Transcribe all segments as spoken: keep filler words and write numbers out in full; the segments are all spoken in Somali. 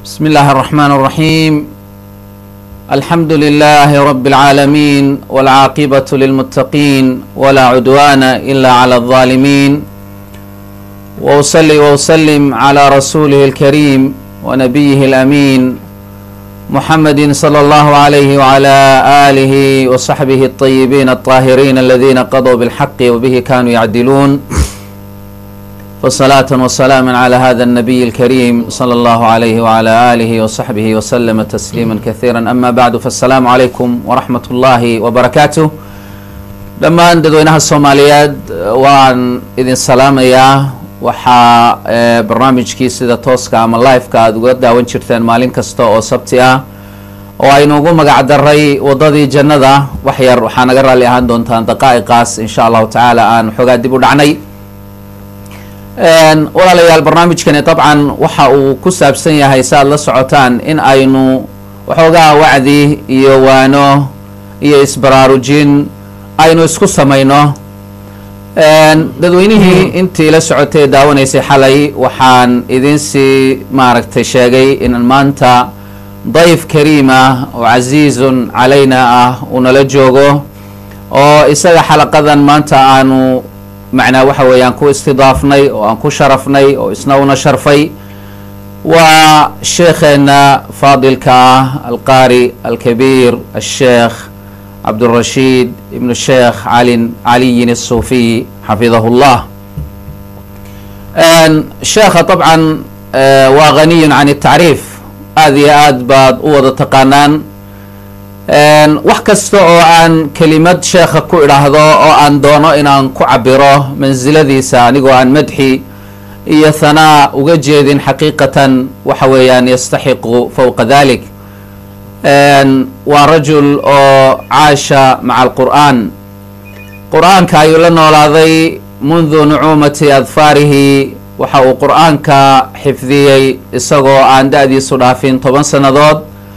بسم الله الرحمن الرحيم. الحمد لله رب العالمين والعاقبة للمتقين ولا عدوان إلا على الظالمين، وأصلي وأسلم على رسوله الكريم ونبيه الأمين محمد صلى الله عليه وعلى آله وصحبه الطيبين الطاهرين الذين قضوا بالحق وبه كانوا يعدلون، فصلاة وسلاما على هذا النبي الكريم صلى الله عليه وعلى آله وصحبه وسلم تسليما كثيرا. أما بعد، فالسلام عليكم ورحمة الله وبركاته. لما dadweynaha Soomaaliyeed waan idin salaamayaa. waxaa barnaamijkii sida tooska ama live-ka aad uga daawan jirteen maalin kasta oo sabti ah oo aynu ugu magac daray wadadii jannada. wax yar waxaa naga raali ahaan doontaan daqaa'iqaas insha allahu tacaala aan xogaa dib u dhacnay. walaalayaal, barnaamijkani dabcan waxa uu ku saabsan yahay si aad la socotaan in aynu waxoogaa wacdi iyo waano iyo isbaraarujin aynu isku samayno. dadweynihii intii la socotay daawanaysay xalay waxaan idinsii maaragtay sheegay in maanta dayf kariim ah oo casiizun calayna ah uu nala joogo, oo isaga xalaqadan maanta aanu macnaa waxa weeyaan ku istidaafnay oo aan ku sharafnay oo isna una sharfay. waa sheekheena faadilka ah alqaari alkabiir الsheekh cabdالrashiid ibn sheekh cali caliyin الsuufiy xafidahu اllah. sheekha dabcan waa ghaniy can الtacriif, aad iyo aad baad u wada taqaanaan. wax kasta oo aan kelimad sheekha ku idhaahdo oo aan doono inaan ku cabiro mansiladiisa anigoo aan madxi iyo hanaa uga jeedin, xaqiiqatan waxa weeyaan yastaxiqu fowqa dalik. waa rajul oo caasha maca alqur'aan, qur'aanka ayuu la noolaaday mundu nucuumati adfaarihi. waxa uu qur'aanka xifdiyey isagoo aan da-diisu dhaafin toban sannadood.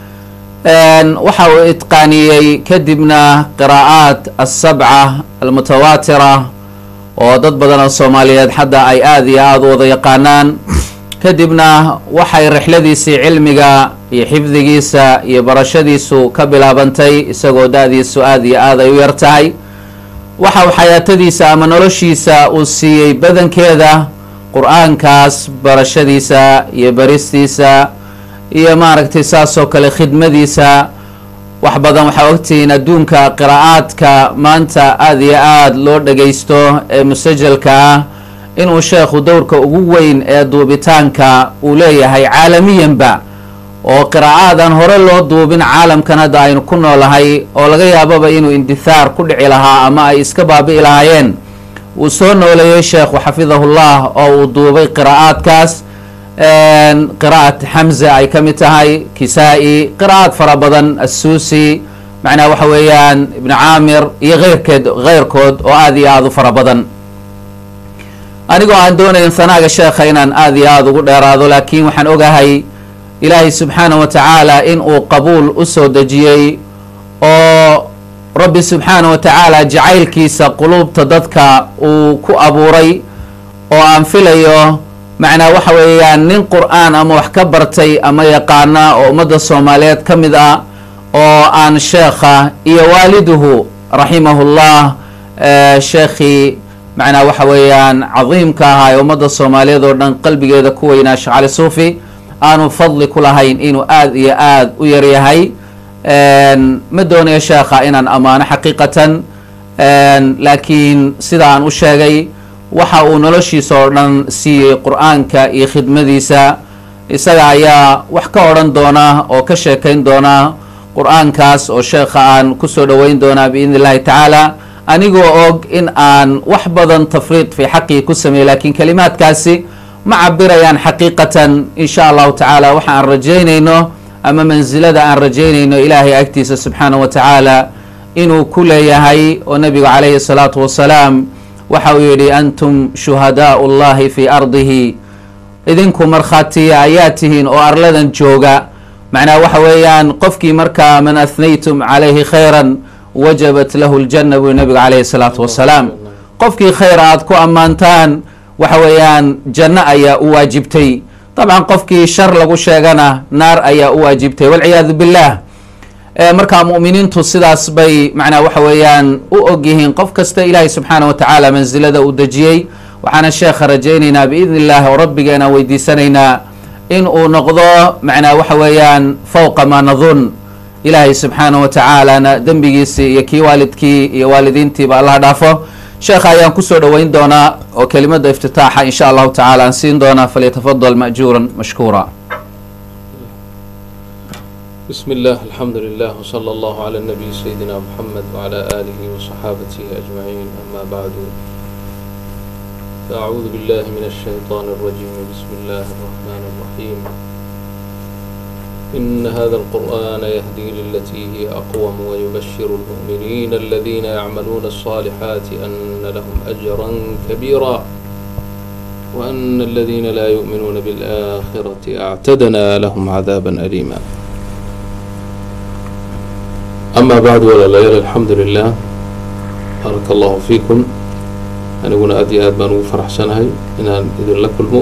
waxa uu itqaaniyey kadibna qiraa'aat asabca almutawaatira oo dad badan oo soomaaliyeed hadda ay aada iyo aada u wada yaqaanaan. kadibna waxay rixladiisii cilmiga iyo xifdigiisa iyo barashadiisu ka bilaabantay isagoo da-diisu aada iyo aad ay u yar tahay. waxa uu xayaatadiisa ama noloshiisa uu siiyey badankeeda qur-aankaas barashadiisa iyo baristiisa iyo maaragtay saas oo kale khidmadiisa. wax badan waxaa ogtihiin adduunka qiraa'aadka maanta aada iyo aada loo dhagaysto ee musajalka ah inuu sheekhu dowrka ugu weyn ee duubitaanka uu leeyahay caalamiyanba, oo qiraa'aadan hore loo duubin caalamkan hadda aynu ku noolahay oo laga yaababa inuu indithaar ku dhici lahaa ama ay iska baabi'i lahaayeen, uu soo nooleeyey sheekhu xafidahullah oo uu duubay qiraa'aadkaas. qiraa'at xamza ay ka mid tahay, kisaa-i, qiraa'aad fara badan, assuusi, macnaa waxa weeyaan ibn caamir iyo eyrkeed keyrkood oo aada iyo aada u fara badan. anigoo aan doonayn hanaaga sheekha inaan aada iyo aada ugu dheeraado, laakiin waxaan ogahay ilaahay subxaanahu wa tacaala in uu qabuul u soo dejiyey oo rabbi subxaanahu wa tacaala jacaylkiisa quluubta dadka uu ku abuuray, oo aan filayo macnaa waxa weeyaan nin qur-aan ama wax ka bartay ama yaqaana oo ummadda soomaaliyeed ka mid ah oo aan sheekha iyo waaliduhu raximahullah sheekhii macnaa waxa weeyaan cadiimka ahaa ee ummadda soomaaliyeed oo dhan qalbigeeda ku weynaa sheekh cali suufi aanu fadli ku lahayn inuu aada iyo aada u yaryahay. ma doonayo sheekha inaan ammaano xaqiiqatan, laakiin sida aan u sheegay waxa uu noloshiisa oo dhan siiyey qur-aanka iyo khidmadiisa. isaga ayaa wax ka odhan doona oo ka sheekayn doona qur-aankaas oo sheekha aan kusoo dhoweyn doonaa biidni illahi tacaala, anigoo og in aan wax badan tafriid fi xaqii ku sameeyey, laakiin kalimaadkaasi ma cabirayaan xaqiiqatan insha allahu tacaala waxa aan rajaynayno ama mansilada aan rajaynayno ilaahay agtiisa subxaanahu wa tacaala inuu ku leeyahay. oo nabigu calayhi salaatu wasalaam waxa uu yidhi antum shuhadaau llahi fi ardihi, idinku markhaatiya ayaa tihiin oo arladan jooga. macnaa waxa weeyaan qofkii markaa man athnaytum calayhi khayran wajabat lahu ljanna buu nabigu calayhi salaatu wasalaam. qofkii khayr aad ku ammaantaan waxa weeyaan janno ayaa u waajibtay. طبعا qofkii shar lagu sheegana naar ayaa u waajibtay walciyaadu billah. markaa mu'miniintu sidaas bay macnaa waxa weeyaan u og yihiin qof kasta ilaahay subxaana wa tacaala mansilada uu dejiyey. waxaana sheekha rajaynaynaa biidni illahi oo rabbigeena weydiisanaynaa in uu noqdo macnaa waxa weeyaan fawqa maa nadun. ilaahay subxaana wa tacaalana dembigiisii iyo kii waalidkii iyo waalidiintiiba allah dhaafo. sheekha ayaan kusoo dhoweyn doonaa oo kelimada iftitaaxa insha allahu tacaala aan siin doonaa. falyatafadal ma'juuran mashkuura. بسم الله الحمد لله وصلى الله على النبي سيدنا محمد وعلى آله وصحابته أجمعين. أما بعد فأعوذ بالله من الشيطان الرجيم. بسم الله الرحمن الرحيم. إن هذا القرآن يهدي للتي هي أقوم ويبشر المؤمنين الذين يعملون الصالحات أن لهم أجرا كبيرا وأن الذين لا يؤمنون بالآخرة أعتدنا لهم عذابا أليما. أما بعد ولا ليال الحمد لله بارك الله فيكم. أنا قلنا أدي آد بانو فرح سنهي إن إذن لكلمو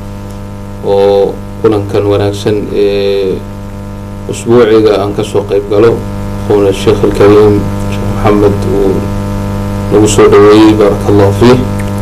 وقلن كان وناكسن أسبوعي أنكسو قيب قالوا أخونا الشيخ الكريم الشيخ محمد ونوسو دوي بارك الله فيه.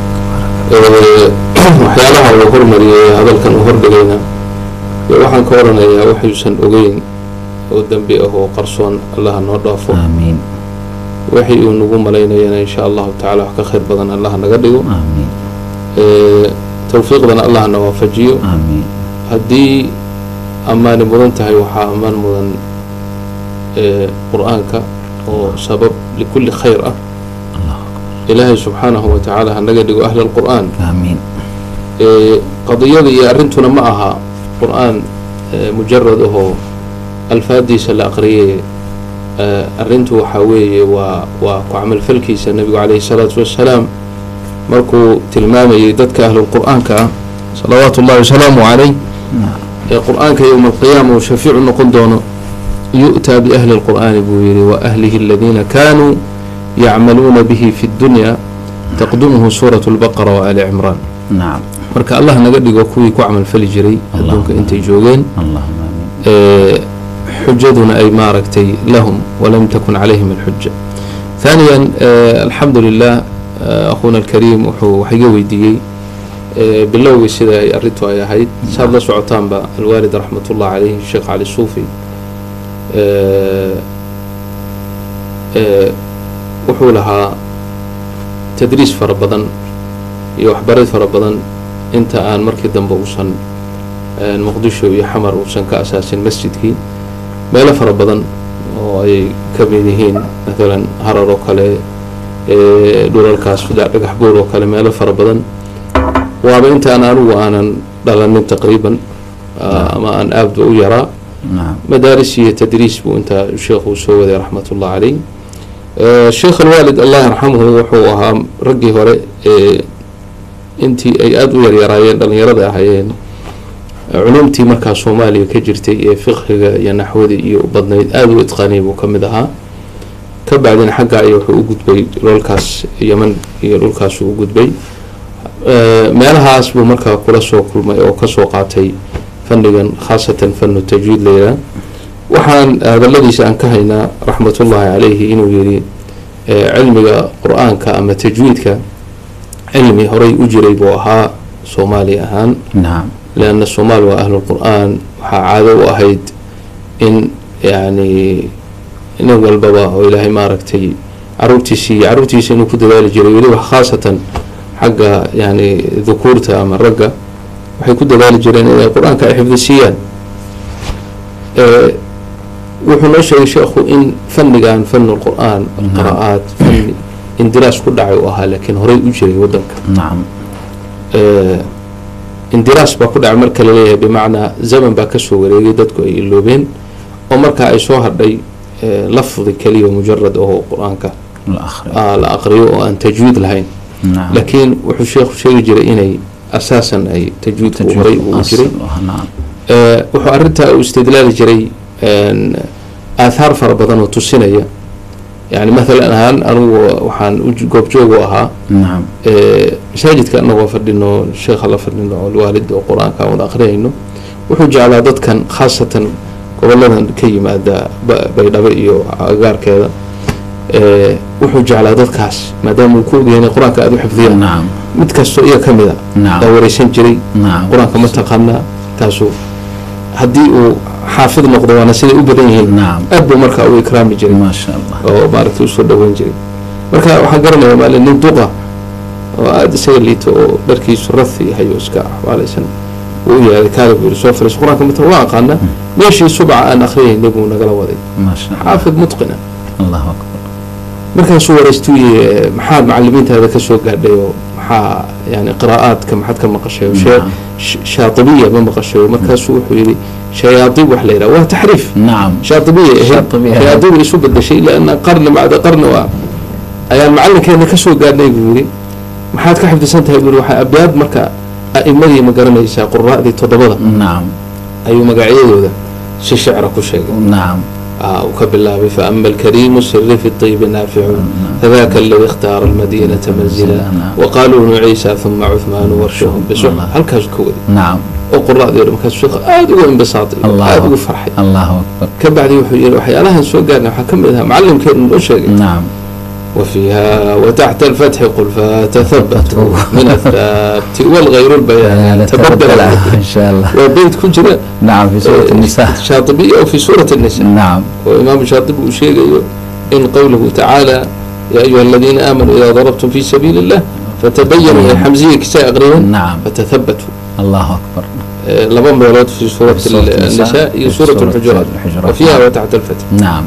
وحيالها وهر مريا هذا كان وهر دلينا وحن كورنا يا وحي سن أغين ودنبي أهو قرصون الله نضافه آمين. وحي ونقوم علينا إن شاء الله تعالى حق خير بدن الله نقدره آمين. إيه توفيق بدن الله نوافجيه آمين. هدي أمان مدن تهي وحا أمان مدن إيه قرآنك وسبب لكل خير أه الله أكبر. إلهي سبحانه وتعالى هنقدره أهل القرآن آمين. إيه قضية أرنتنا معها قرآن إيه مجرد هو الفاديس الأقرية أرنتو حوي وعمل فلكيس النبي عليه الصلاة والسلام مركو تلمامي دتك أهل القرآن كا صلوات الله وسلامه عليه. القرآن يوم القيامة وشفيع النقندون يؤتى بأهل القرآن بويري وأهله الذين كانوا يعملون به في الدنيا تقدمه سورة البقرة وآل عمران. نعم. مركا الله نقدر وكوي كعمل فلجري هدونك انت جوجين. اللهم آمين. إيه حجتنا أي ماركتي لهم ولم تكن عليهم الحجة. ثانيا آه الحمد لله آه أخونا الكريم وحيوي دي آه باللوي سيدا أردتوا يا هيد صار له سعطان با الوالد رحمة الله عليه الشيخ علي الصوفي آه آه وحولها تدريس فربضا يوحبرد فربضا انت آن مركز دنبا وصن آه المقدشو يحمر وصن كأساس المسجد كي meelo fara badan oo ay ka mid yihiin maalan harar oo kale dhulalkaas dhagax buur oo kale meelo fara badan waaba intaan anigu aanan dhalanin taqriiban ama aan aad u yaraa madaaris iyo tadriis buu inta sheekhu soo waday raxmatullah alayh. sheekh alwaalid allah yarxamuhu wuxuu ahaa raggii hore intii ay aad u yaryaraayeen dhalinyarada ahaayeen علومتي مركز صوماليا كجرتي فقهها يا نحودي iyo badnayd aad u itqaanay buu kamid ahaa. ka bacdin xagga ay wuxuu u gudbay dhulkaas Yemen iyo dhulkaas uu gudbay meelahaas buu markaa kula soo kulmay oo ka soo qaatay fannigan khaasatan fannu tajwiid leeyahay. waxaan hadaladiisa aan ka haynaa raxmatullaahi calayhi inuu yiri cilmiga quraanka ama tajwiidka cilmi horay u jiray buu ahaa Soomaali ahaan. naam لأن الصومال وأهل القرآن عادوا وأهيد إن يعني نقول بابا وإلهي ماركتي عروتي سي عروتي سي إنه كده ذلك جري وخاصة حق يعني ذكورته أما الرجة وحي كده ذلك جري إن القرآن كحفظ السيان أه وحنا شيء شيخ إن فن عن فن القرآن القراءات فن إن دراسة كل دعوة لكن هري أجري ودك. نعم. أه اندراس باكود عمل كليه بمعنى زمن باكسو وريدي ددكو اي لوبين او marka ay soo hadhay lafdi kaliya mujarrad oo quraanka la akhriyo ah la akhriyo oo aan tajwiid lahayn. laakiin wuxuu sheekhu sheegi jiray inay asaasan ay tajwiid ku horay u jiray. ee wuxuu arinta u istidlaali jiray aathar fara badan oo tusinaya يعني مثلا هان أنا وحن جوب جوجو أها نعم مساجد كأنه وفردينه الشيخ الله فردينه الوالد والقرآن كان آخرينه وحج على ضد كان خاصة قبل لنا كي ما دا بيدابيو عقار كذا وحج على ضد كاس ما دام وكود يعني القرآن كأدو حفظيه نعم متكسو إياه كمذا نعم دوري سنجري نعم القرآن كما تقنا كاسو هدي حافظ نقض وانا سيدي أبديه نعم أبو مركا أو إكرام جري ما شاء الله وبارك توصل دوين جري مركا وحقرنا يا مال إنه دوقة وهذا سيد اللي تو بركي سرثي هيو سكاع وعلى سنة ويا كارب يسوفر القرآن كما تواقع أنا ماشي سبعة أنا أخرين نبغى نقلا وذي ما شاء الله حافظ متقنا الله أكبر مركا صور استوي محاد معلمين هذا كسوق قاعد محا يعني قراءات كم حد كم مقشة وشيء شاطبية ما مقشة مركا سوح ويلي شياطين وحليلة وهو تحريف نعم شاطبية شاطبية شاطبية يسوق هذا الشيء لأن قرن بعد قرن و أيام المعلم كان كسوق قاعد يقولي محاد كحفظ سنة يقول وح أبيض مركا أئمة مقرن يسا قراء ذي تضبضة نعم أيوة مقاعيد ذا شي شعر كل شيء نعم آه وكبالله فأما الكريم السر في الطيب نافع فذاك الذي اختار المدينة منزلا وقالوا ابن عيسى ثم عثمان ورشهم بسوح هل كاز كودي نعم وقراء ذي ما كاز شيخ أدو انبساطي أدو فرحي الله أكبر كبعد يوحي وحي أنا هنسوق قالنا وحكم لها معلم كان الأشياء نعم وفيها وتحت الفتح قل فتثبتوا من الثبت والغير البيان تبدل إن شاء الله وبيت كل جنة نعم في سورة النساء شاطبية وفي سورة النساء نعم وإمام الشاطبي وشيء إن قوله تعالى يا أيها الذين آمنوا إذا ضربتم في سبيل الله فتبينوا يا حمزية كساء غريبا نعم فتثبتوا الله أكبر لبن بيولاد في سورة, في سورة النساء في سورة الحجرات وفيها وتحت الفتح نعم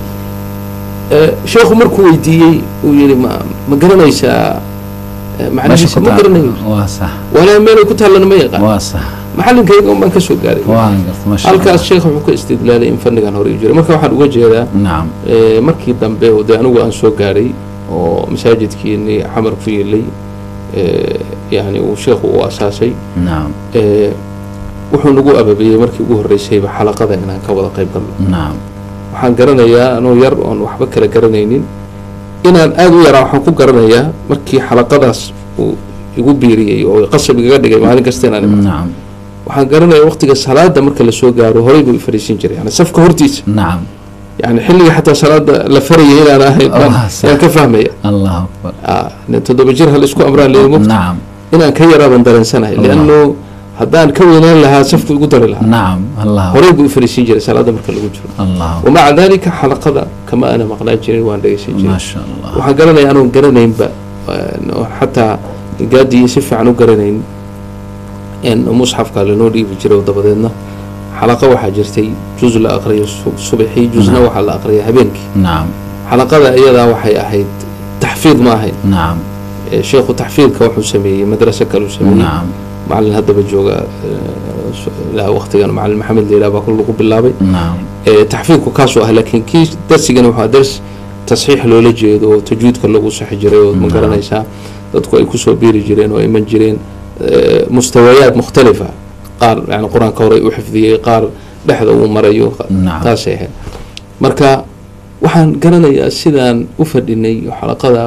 شيخ مركو ويديي ويلي ما ما قرنيسا معناها ما قرنيس واصح ولا مين كنت هلا ما يقع واصح محل كيقوم بان كسو غاري واقف ما شاء الله halkaas sheekh wuxuu ka istidlaalay in fannigan hore u jiray marka waxaan uga jeedaa نعم ee markii dambe oo anigu aan soo gaaray oo masaajidkiini xamar ku yeelay ee yaani uu sheekhu u asaasay نعم ee wuxuu nagu ababiyay markii ugu horeysay xalaqada inaan ka wada qayb galno نعم waxaan garanayaa anoo yar oon waxba kala garanaynin inaan aad u yaraa waxaan ku garanayaa markii xalaqadaas uu igu biiriyay oo qasab iga dhigay maalin kasta inaan نعم waxaan garanayaa waqtiga salaada marka la soo gaaro horay buu fariisin jiray yani safka hortiisa نعم يعني xilliga xataa salaada la farayay inaan ahayn aan ka fahmaya الله أكبر ah toddoba jir hal isku amraan leeyahay نعم inaan ka yaraaban dareensanahay lianno haddaan ka weynaan lahaa safku igu dari lahaa نعم الله horay buu fariisin jiray salaada marka lagu jiro الله ومع ذلك حلقada kama ana maqnaan jirin waan dhageysan jiray ما شاء الله waxaan garanayaa anoo garanaynba xataa gaadii si fiican u garanayn in musxafka lanoo dhiibi jiray dabadeedna xalaqa waxaa jirtay juz la aqriyo subaxii juzna waxaa la aqriyaa habeenkii نعم xalaqada iyadaa waxay ahayd taxfiid ma ahayn نعم sheekhu taxfiidka wuxuu sameeyey madrasa kale uu sameeyey نعم macallin haddaba jooga ilaa waqtigan macallin maxamed leila baa kul lagu bilaabay نعم taxfiidku kaasuu ah laakiin kii darsigani waxaa dars tasxiix loola jeedo oo tajwiidka lagu saxi jiray oo ma garanaysaa dadku ay kusoo biiri jireen oo iman jireen mustawayaat mukhtalifa qaar yani qur-aanka hore u xifdiyey qaar dhexda uu marayo taasay ahayd marka waxaan garanayaa sidaan u fadhinay xalaqada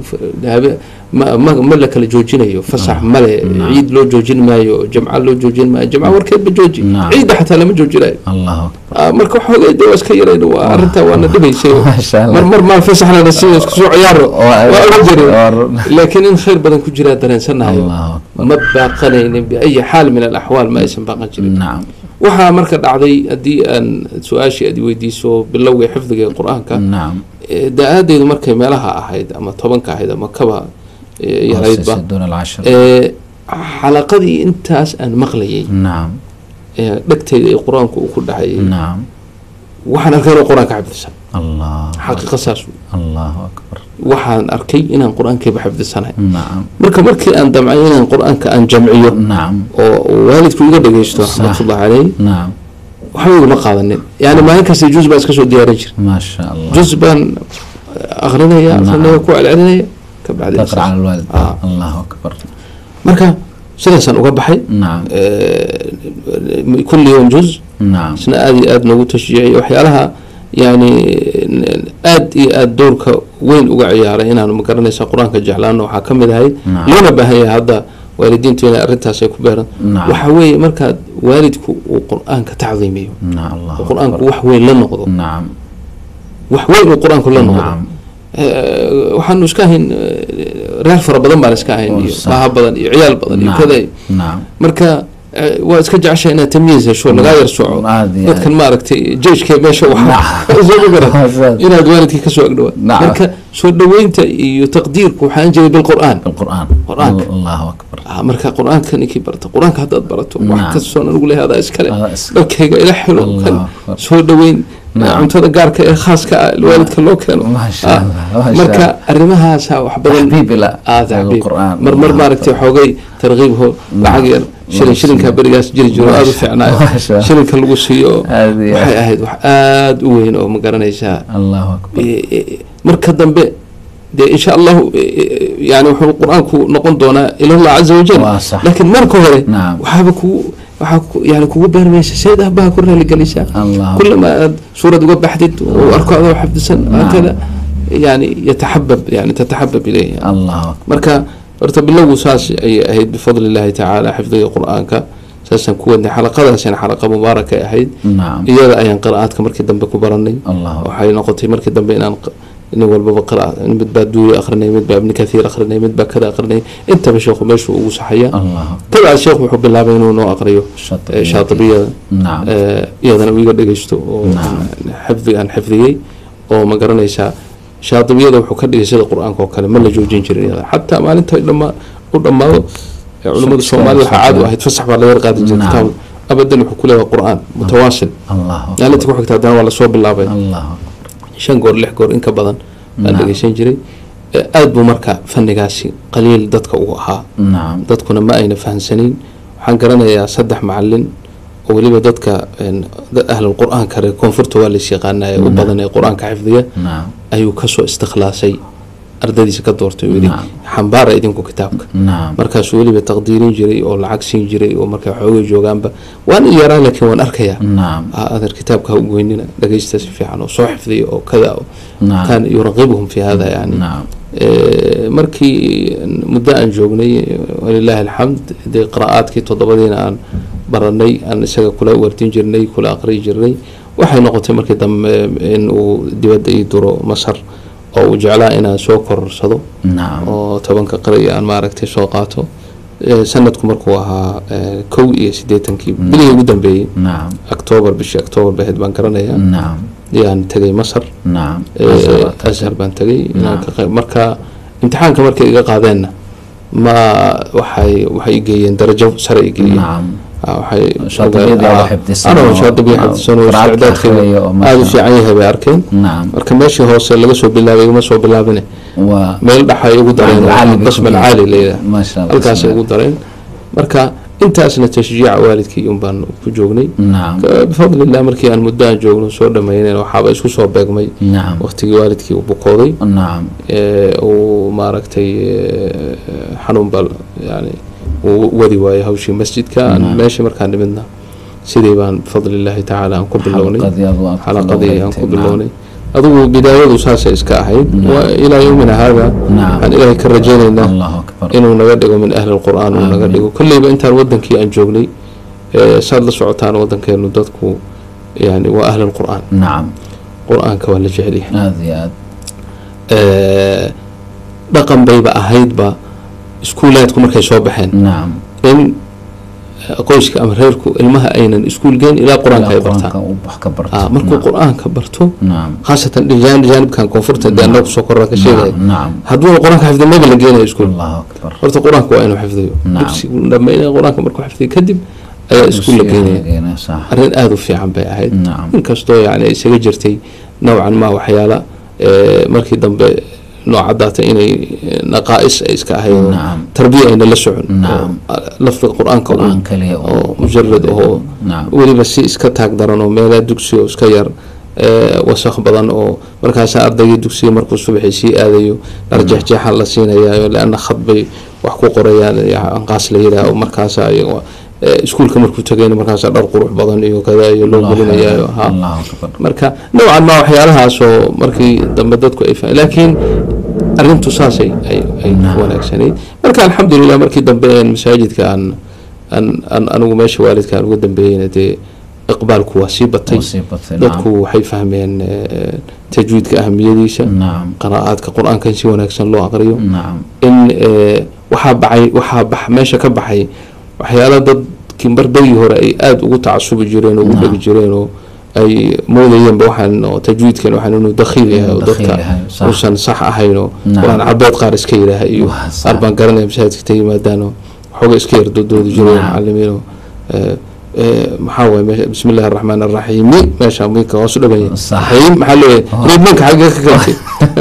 ma la kala joojinayo fasax male ciid loo joojin maayo jamca loo joojin maayo jamca warkeedba jooji ciidda xataa lama joojinayo marka waxoogay dee waa iska yarayna waa arrintaa waana dhibaysay mar mar maan fasaxnana si isku soo ciyaaro waa uga jirin laakiin in khayr badan ku jiraa dareensanahay ma baaqanaynin biayi xaal min alaxwaal ma aysan baaqan jirin waxaa marka dhacday haddii aan su-aashii aad weydiiso bilowga xifdiga qur-aanka da-aadeedu markay meelaha ahayd ama tobanka ahayd ama kaba yaraydba xalaqadii intaas aan maqlayay dhegtayda ee qur-aanku uu ku dhacayay waxaan arkay inuu qur-aanka xifdisan xaqiiqa saas waxaan arkay inaan qur-aankayba xifdisanahay marka markii aan damcay inaan qur-aanka aan jamciyo oo waalidku iga dhagaysto raxmatullahi caleyh waxba iguma qaadanin yani maalin kasta juz baan iska soo diyaarin jira juz baan akrinaya akrinaya ku celcelinaya kabacdi marka sidaasaan uga baxay kulli yawm juz isna aad iyo aad noogu tashjiiciyay waxyaalaha yani aad iyo aad doorka weyn uga ciyaaray inaanu magaranaysa qur-aanka jeclaano waxaa ka mid ahayd loona baahan yahay hadda waalidiintu inay arrintaas ay ku beeran waxa weeye markaad waalidku uu qur-aanka tacdiimiyo oo qur-aanku wax weyn la noqdo wax weyn uu qur-aanku la noqdo waxaanu iska ahayn reer fara badan baan iska ahayn iyo baaha badan iyo ciyaal badan iyo kada marka waa iska jecesha inaad tamyiis hesho lagaa yar soco dadkan maaragtay jeeshkee meesha waxaa inaad waalidkii ka soo agdhawaad marka soo dhaweynta iyo taqdiirku waxaan jiray bilqur'aan qur-aanka marka qur-aanka ninkii barta qur-aanka haddaad barato wax kastoon anigu lehay adaa iskale dharkayga ila xilo kan soo dhaweyn cuntada gaarka ee khaaska ah waalidka loo keeno marka arrimahaasa wax badan mar mar maaragtay xoogay tarqiibho lacag yar shilin shilinka berigaas jiri jiro aada u fiicnaayo shilinka lagu siiyo waxay ahayd wax aada u weyn oo ma garanaysaa marka dambe dee insha allahu yani wuxuu qur-aanku noqon doonaa ilallah caza wajal laakiin marka hore waxaaba kugu waxaa yani kugu beermaysa sayd ahbaha ku raaligelaysaa kulama aad suurad uga baxdid oo arko adoo xafdisan hakada yani yataxabab yani tataxabab ilayhi marka horta bilowgu saas ayay ahayd bifadli illahi tacaala xifdiga qur-aanka saasaan ku wadnay xalaqadaasina xalaqa mubaaraka ahayd iyada ayaan qiraa'aadka markii dambe ku baranay waxay noqotay markii dambe inaan nin walbaba qira'a mid baa duuri akhrinay mid baa ibni kathiir akhrinay mid baa kada akhrinay intaba sheekhu meeshu ugu saxaya tabca sheekhu wuxuu bilaabay inuu noo aqriyo shaatibiyada iyadana uu iga dhegeysto oo xifdi aan xifdiyey oo ma garanaysaa shaatibiyada wuxuu ka dhigay sida qur-aanka oo kale ma la joojin jirin iyada xataa maalinta dhama u dhammaado culimada soomaalida waxaa caadi u ahayd fasax baa laga qaadi jiray kitaab abadan wuxuu ku leeyahay qur-aan mutawaasil maalinta ku xigta haddana waa lasoo bilaabay shan goor lix goor in ka badan baan dhegeysan jiray aada buu marka fannigaasi qaliil dadka ugu ahaa dadkuna ma ayna fahamsanayn waxaan garanayaa saddex macalin oo weliba dadka ahlul qur-aanka reer koonfurta waa lays yaqaanaya u badan ee qur-aanka xifdiya ayuu kasoo istikhlaasay ardadiisa ka doortay uu yidhi xambaara idinku kitaabka markaasuu weliba taqdiirin jiray oo lacag siin jiray oo markay xoogay joogaanba waan yaraa laakiin waan arkayaa adeer kitaabka ha u goynina dhagaysta si fiican oo soo xifdiya oo kada kan yuraqibuhum fi hada yani markii muddo aan joognay walilaahi alxamd dee qiraa'aadkii toddobadiina aan baranay aan isaga kula wartin jirnay kula aqriyi jirnay waxay noqotay markii dambe in uu dibadda ii duro masar oo uu jeclaa inaan soo kororsado oo tobanka qari aan maaragtay soo qaato sanadku markuu ahaa kow iyo siddeetankii bilihii ugu dambeeyey octoobar bishii octoobar bahayd baan garanayaa yaan tegay masar ashar baan tegay marka imtixaanka markay iga qaadeenna ma waxay waxay geeyeen darajo sare i geeyeen shaadibiya xifdisan oo isticdaadka aada u fiican yahay bay arkeen marka meeshii hoose laga soo bilaabay igama soo bilaabine meel dhaxay ugu dareen qism alcaali layidhaha halkaasay ugu dareen marka intaasna tashjiica waalidkii un baan ku joognay bifadlillah markii aan muddo aan joogno soo dhamaynen waxaaba isku soo beegmay waqtigii waalidkii uu bukooday uu maaragtay xanuun bal yani uu wadi waayay hawshii masjidka meesha markaan nimidna sidii baan bifadlillahi tacaala aan ku bilownay xalaqadii aan ku bilownay adigu bidaayadu saasay iska ahayd ilaa yowmina haada waxaan ilaahay ka rajaynaynaa inuu naga dhigo min ahli lqur'aan uu naga dhigo kolleyba intaan wadankii aan joognay saad la socotaan wadankeenu dadku yani waa ahli lqur'aan qur-aanka waa la jecel yahay dhaqan bayba ahaydba iskuulaadku markay soo baxeen in qoyska ama reerku ilmaha aynan iskuul geyn ilaa qur-aanka ay bartaan markuu qur-aanka barto khaasatan jaanibkan koonfurta dee annaga kusoo korra ka sheegaya hadduuna qur-aanka xifdiyo maba la geenayo iskuul horta qur-aanka waa inuu xifdiyo dugsigu dhammaynaya qur-aanka markuu xifdiyo kadib ayaa iskuul la geenaya arrin aada u fiican bay ahayd inkastoo yani isaga jirtay nowcan ma waxyaala markii dambe noocadaata inay naqaa'is ay iska ahayd tarbiya ayna la socon lafdiga qur-aanka oo mujarad oo weliba si iska taag daran oo meelaha dugsiga oo iska yar wasakh badan oo markaasa ardaygii dugsiga markuu subaxii sii aadayo dharjeexjeexan la siinayaa leanna khad bay wax ku qorayaan anqaas la yidhaah oo markaasa iskuulka markuu tagayna markaas dhar qurux badan iyo kada iyo loo gelinayaa ha marka noocan ma waxyaalahaas oo markii dambe dadku ay fahmeen laakiin arrintu saasay ay ay wanaagsanay marka alxamdulillah markii dambe masaajidka aan aan anigu meesha waalidkaan ugu dambeeyayna dee iqbaalku waa sii batay dadku waxay fahmeen tajwiidka ahamiyadiisa qiraa'aadka qur-aanka in si wanaagsan loo aqriyo in waxaa baxay waxaa bax meesha ka baxay waxyaala dadkii bardagii hore ay aada ugu tacasubi jireen oo ugu dhegi jireen oo ay moodayeenba waxaan oo tajwiidkan waxaan inuu dakhiil yahay oo dadka uusan sax ahayn oo qur-aan cabeed qaar iska yidhaaha iyo qaar baan garanaya masaajidka ta yimaadaan oo xooga iska yardodoodi jireen macallimiin oo maxaa waay bismi illahi araxmaan araxiim meesha minka hoos u dhaganya raxiim maxaa leeyahay reebmanka xagee ka galtay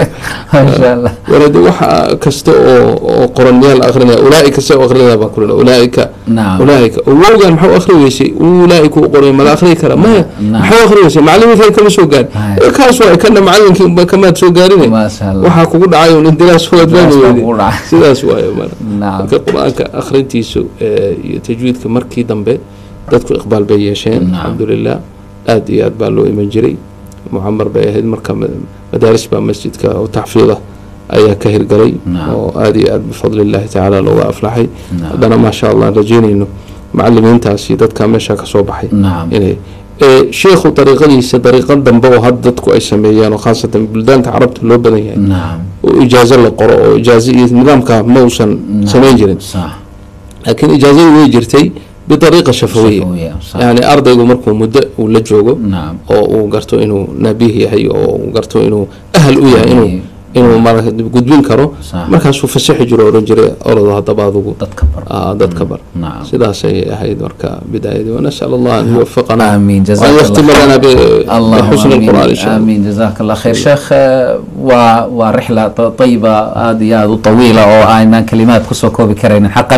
warade waxa kasta oo oo qoranyaal akrinaya ulaaika sa akrinaya baan kulina ulaaika ulaaika wowgan maxaa akhri weysay ulaaika u qoray mala akhri kara maya maxaa akhri weysay macalimiinka kama soo gaar kaas waa kana macallinkii kamaad soo gaarinay waxaa kugu dhacay in dilaas waad baan sidaas waayo marka quraanka akhrintiisu iyo tajwiidka markii dambe dadku iqbaal bay yeesheen alxamdulilah aad iyo aad baa loo iman jiray mucamar bay ahayd marka madaaris baa masjidka oo taxfiida ayaa ka hirgalay oo aad iyo aad bifadli illahi tacaala looga aflaxay haddana maasha allah aan rajeynayno macalimiintaasi dadka meesha ka soo baxay inay sheekhu dariiqadiisa dariiqan dambe oo had dadku ay sameeyaan oo khaasatan buldaanta carabta loo badan yahay oo ijaazo la qoro oo ijaazo iyo nidaamka ma uusan samayn jirin laakiin ijaazadii way jirtay بطريقة شفوية يعني أرضي مركو مدة ولا جوجو أو وقرتو إنه نبيه هي أو وقرتو إنه أهل وياه إنه إنه مرة قد بينكروا مركز شوف السح جرو رجري أرضها طبعا تتكبر آه تتكبر نعم سيدا شيء هاي مركا بداية ونسأل الله أن يوفقنا آمين جزاك الله ويختم لنا بحسن القرآن إن شاء الله آمين جزاك الله خير شيخ ورحلة طيبة هذه طويلة أو أيضا كلمات كسوكو بكرين حقا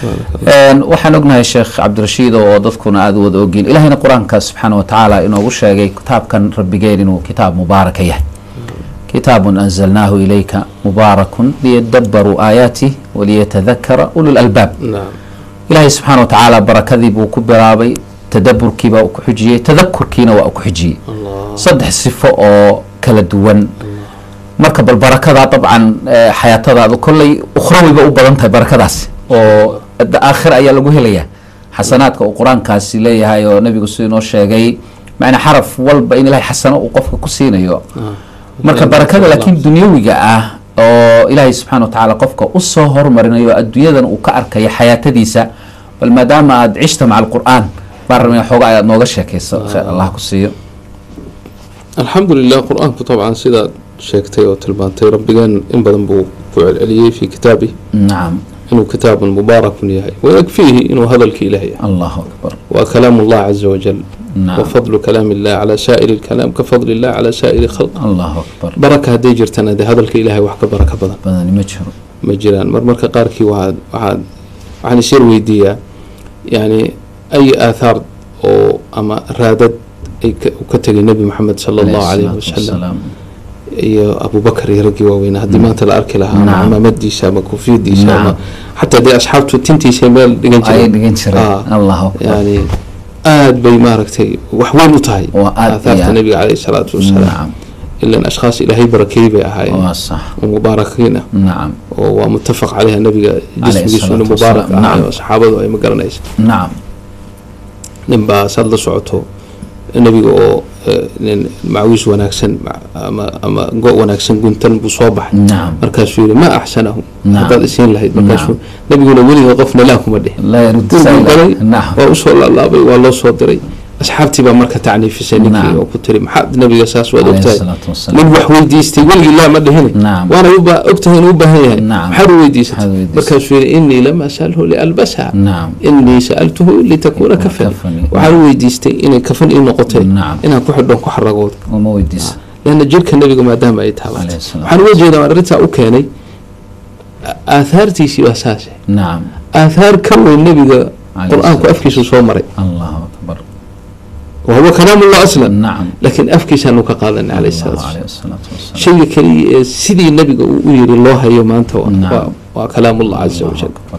وحنقنا يا شيخ عبد الرشيد وضفكنا هذا ودوجين إلهنا القرآن سبحانه وتعالى إنه وشاء كتاب كان ربي جاي إنه كتاب مبارك يه كتاب أنزلناه إليك مبارك ليدبروا آياته وليتذكر أولو الألباب نعم. إلهي سبحانه وتعالى بركة ذي بوكبرابي تدبر كيبا وكحجية تذكر كينا وكحجية صدح الصفة أو كالدوان مركب البركة ذا طبعا حياة ذا كل أخروي بأوبرنتها بركة ذا آخر أيها لقوه ليه حسناتك وقرآن كاسي ليه هاي ونبي قصينو الشيء معنا حرف والبين لها حسنة وقفك كسينا يو marka barakada laakiin dunyawiga ah oo ilaahay subxaanahu wa ta'ala qofka u soo hormarinayo adduunyadan uu ka arkayo xayaatadiisa bal maadaama aad cishta maca alqur'aan barnaamij xoog ayaad nooga sheekayso khayr allah ku siiyo alxamdulilah qur'aanku طبعا sida sheegtay oo tilmaantay rabbigan in badan buu ku celceliyay fi kitaabi naam inuu kitaabun mubaarakun yahay wayakfiihi inuu hadalka ilaahay allahu akbar wa kalaamu allah caza wajal نعم. وفضل كلام الله على سائر الكلام كفضل الله على سائر خلق الله أكبر بركة هدي جرتنا ده هذا الإلهي وحكى بركة بدن بدن مجهر مجران مرمرك قاركي وهاد وهاد عن يصير ويدية يعني أي آثار أو أما رادت وكتب النبي محمد صلى الله عليه وسلم يا أبو بكر يرقي وين هدي ما تلا أرك لها نعم. ما مدي سامة كوفي دي سامة نعم. حتى دي أصحابته تنتي سامال دقنشر آه. الله أكبر يعني aad bay maaragtay wax weyn u tahay aahaarta nabiga calayhi salaatu wasalaam ilan ashkhaas ilaahay barakeeyey bay ahaayeen oo mubaarakiin ah oo waa muttafaq calayha nabiga jismigiisu inuu mubaarak ahaa oo saxaabadu ay ma garanaysa nin baa saad la socoto nabiga oo nin macawiis wanaagsan ama ama go' wanaagsan guntan buu soo baxay markaasuu yidhi ma axsanahu haddaad isiin lahayd markaasuu nabiguna weliga qofna laa kuma dhihin waa usoo laalaabay waa loo soo diray asxaabtii baa marka tacniifisay ninkii oo ku tiri maxaad nabiga saas waad ogtahay nin wax weydiistay weligii laa ma dhihine waana ogtahay inuu u baahan yahay maxaad u weydiisatay markaasuu yidhi innii lam asalhu lialbasha innii sa'altuhu litakuuna kafan waxaan u weydiistay inay kafan ii noqotay inaan ku xidhon ku xaragood leanna jirka nabiga maadaama ay taabatay waxaan uga jeedaa waan arrintaa u keenay aahaartiisii waa saase aahaar ka weyn nabiga qur-aanku afkiisu soo maray وهو كلام الله أصلا نعم. لكن أفكي سانو كقادنا عليه الصلاة والسلام شيء كلي سيدي النبي ويري الله يوم أنت نعم. وكلام الله عز وجل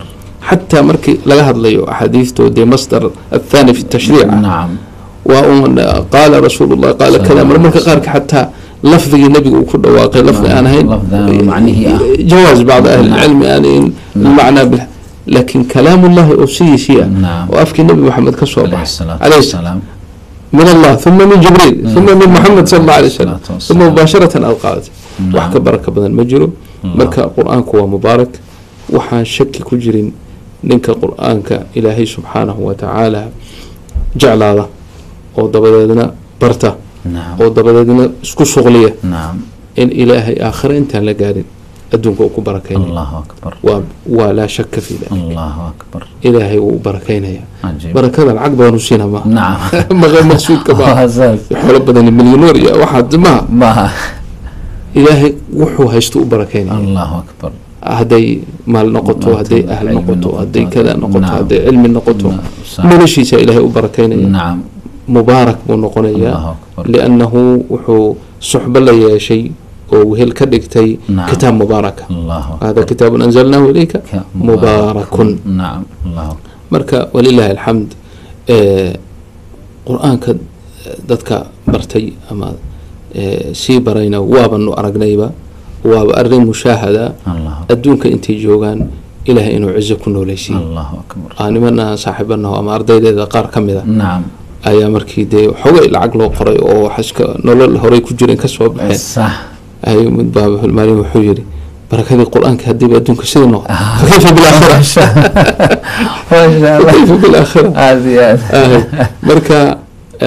حتى مركي لا هذا ليو أحاديثه دي مصدر الثاني في التشريع. نعم. وقال رسول الله قال كذا مرمك قارك حتى لفظ النبي وكل واقع لفظ أنا هين جواز بعض أهل العلم يعني المعنى به، لكن كلام الله أوصي شيئا. نعم. وأفكي النبي محمد كسوة عليه السلام من الله ثم من جبريل ثم من محمد صلى الله عليه وسلم ثم مباشرة ألقاته. وحكى بركة بدن مجرو بركة قرآنك ومبارك وحان شك كجرين ننك قرآنك إلهي سبحانه وتعالى جعل هذا ودبدنا برتا. نعم. ودبدنا اسكو شغلية. نعم. إن إلهي آخر أنت لقارن أدونك وكبركين. الله أكبر. و... ولا شك في ذلك. الله أكبر. إلهي وبركين يا. عجيب. بركة العقبة ونسينا ما. نعم. ما غير مقصود كمان. يحول بدن المليونير يا واحد ما. ما. إلهي وحو هيستو بركين. الله أكبر. هدي مال نقطه هدي أهل نقطه هدي كذا نقطه هدي علم نقطه. من شيء إلهي وبركين. نعم. مبارك ونقنية لأنه وحو صحب الله يا شيء وهل كدكتي. نعم. كتاب مبارك. الله هذا كتاب أنزلناه إليك مبارك. نعم. الله مركا ولله الحمد. آه قرآن كد دتك برتي أما آه سي برينا وابن أرجنيبا وأرن مشاهدة. الله. أدونك أنت جوجان إله إنه عزكم وليسي. الله أكبر. أنا من صاحبنا أما أرضي إذا قار كم ذا. نعم. أيام مركي ده حوي العقل وقرأ أو حسك نقول هوري كجرين كسب بحين. صح. أي من باب في المالي وحجري بركة القرآن كهدي بدون كسر نوع. كيف بالآخرة؟ ما شاء الله. كيف بالآخرة؟ هذه هذه. بركة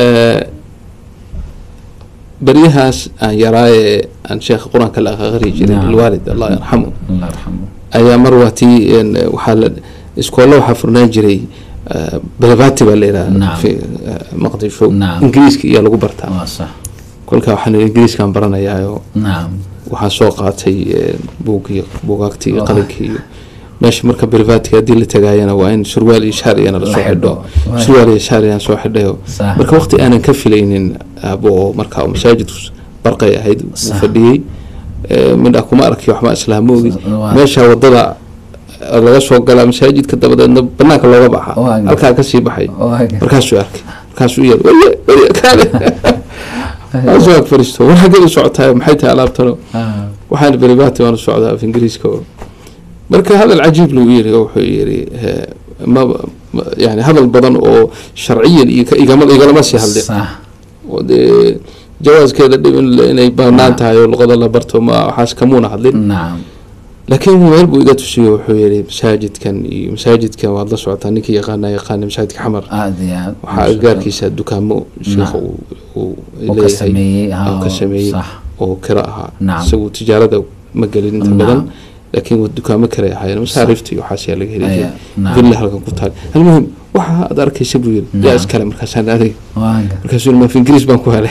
بريها يراي أن شيخ القرآن كلا غري جري. نعم. الوالد الله يرحمه. الله يرحمه. أيام مروتي وحال إسكولا وحفرنا جري. بلغاتي بالليلة. نعم. في مقدشو. نعم. إنجليز كي يلا قبرتها. صح. كل كواحد الإنجليز كان برنا ياهو. نعم. وحسوقاتي بوقي بوقاتي قلقي ماشي مركب بريفاتي هدي اللي تجاينا وين سروالي شاري أنا رسول حده سروالي شاري أنا سوى حده مركب وقتي أنا نكفي لين أبو مركب مساجد برقية هيد وفدي من أكو ما أركي وحما إسلامي ماشي هو الضلع laga soo galaa masaajidka dabadeedna banaanka looga baxa halkaa ka sii baxay markaasuu arkay markaasuu yiri wariye wariye kaale asoo fariisto waxa kale socotaa maxay tahay alaabtano waxaan baribaati waan socdaa af ingiriiska marka hadal cajiib loo yiri wuxuu yiri ma yani hadal badan oo sharciyan iyo igama igama sii hadlay sax wade jawaaskeeda dhib inay baanaan tahay oo luqada la barto ma waxaas kamuuna hadlin naam لكن هو يلبو إذا تشيو حويري مساجد كان مساجد كان والله سعطاني كي يقانا يقانا مساجد كحمر آه وحاقار كي ساد دكامو شيخ وكسمي وكسمي وكراها نعم سووا تجارة مقالين انت بدن لكن ودكامو كراها يعني مسارفتي وحاسي لك هيري قل لها لكم قلتها المهم وحا أدارك يسيبو يلي يا أسكالي مركزان هذي مركزان ما في إنجليز بانكو هالي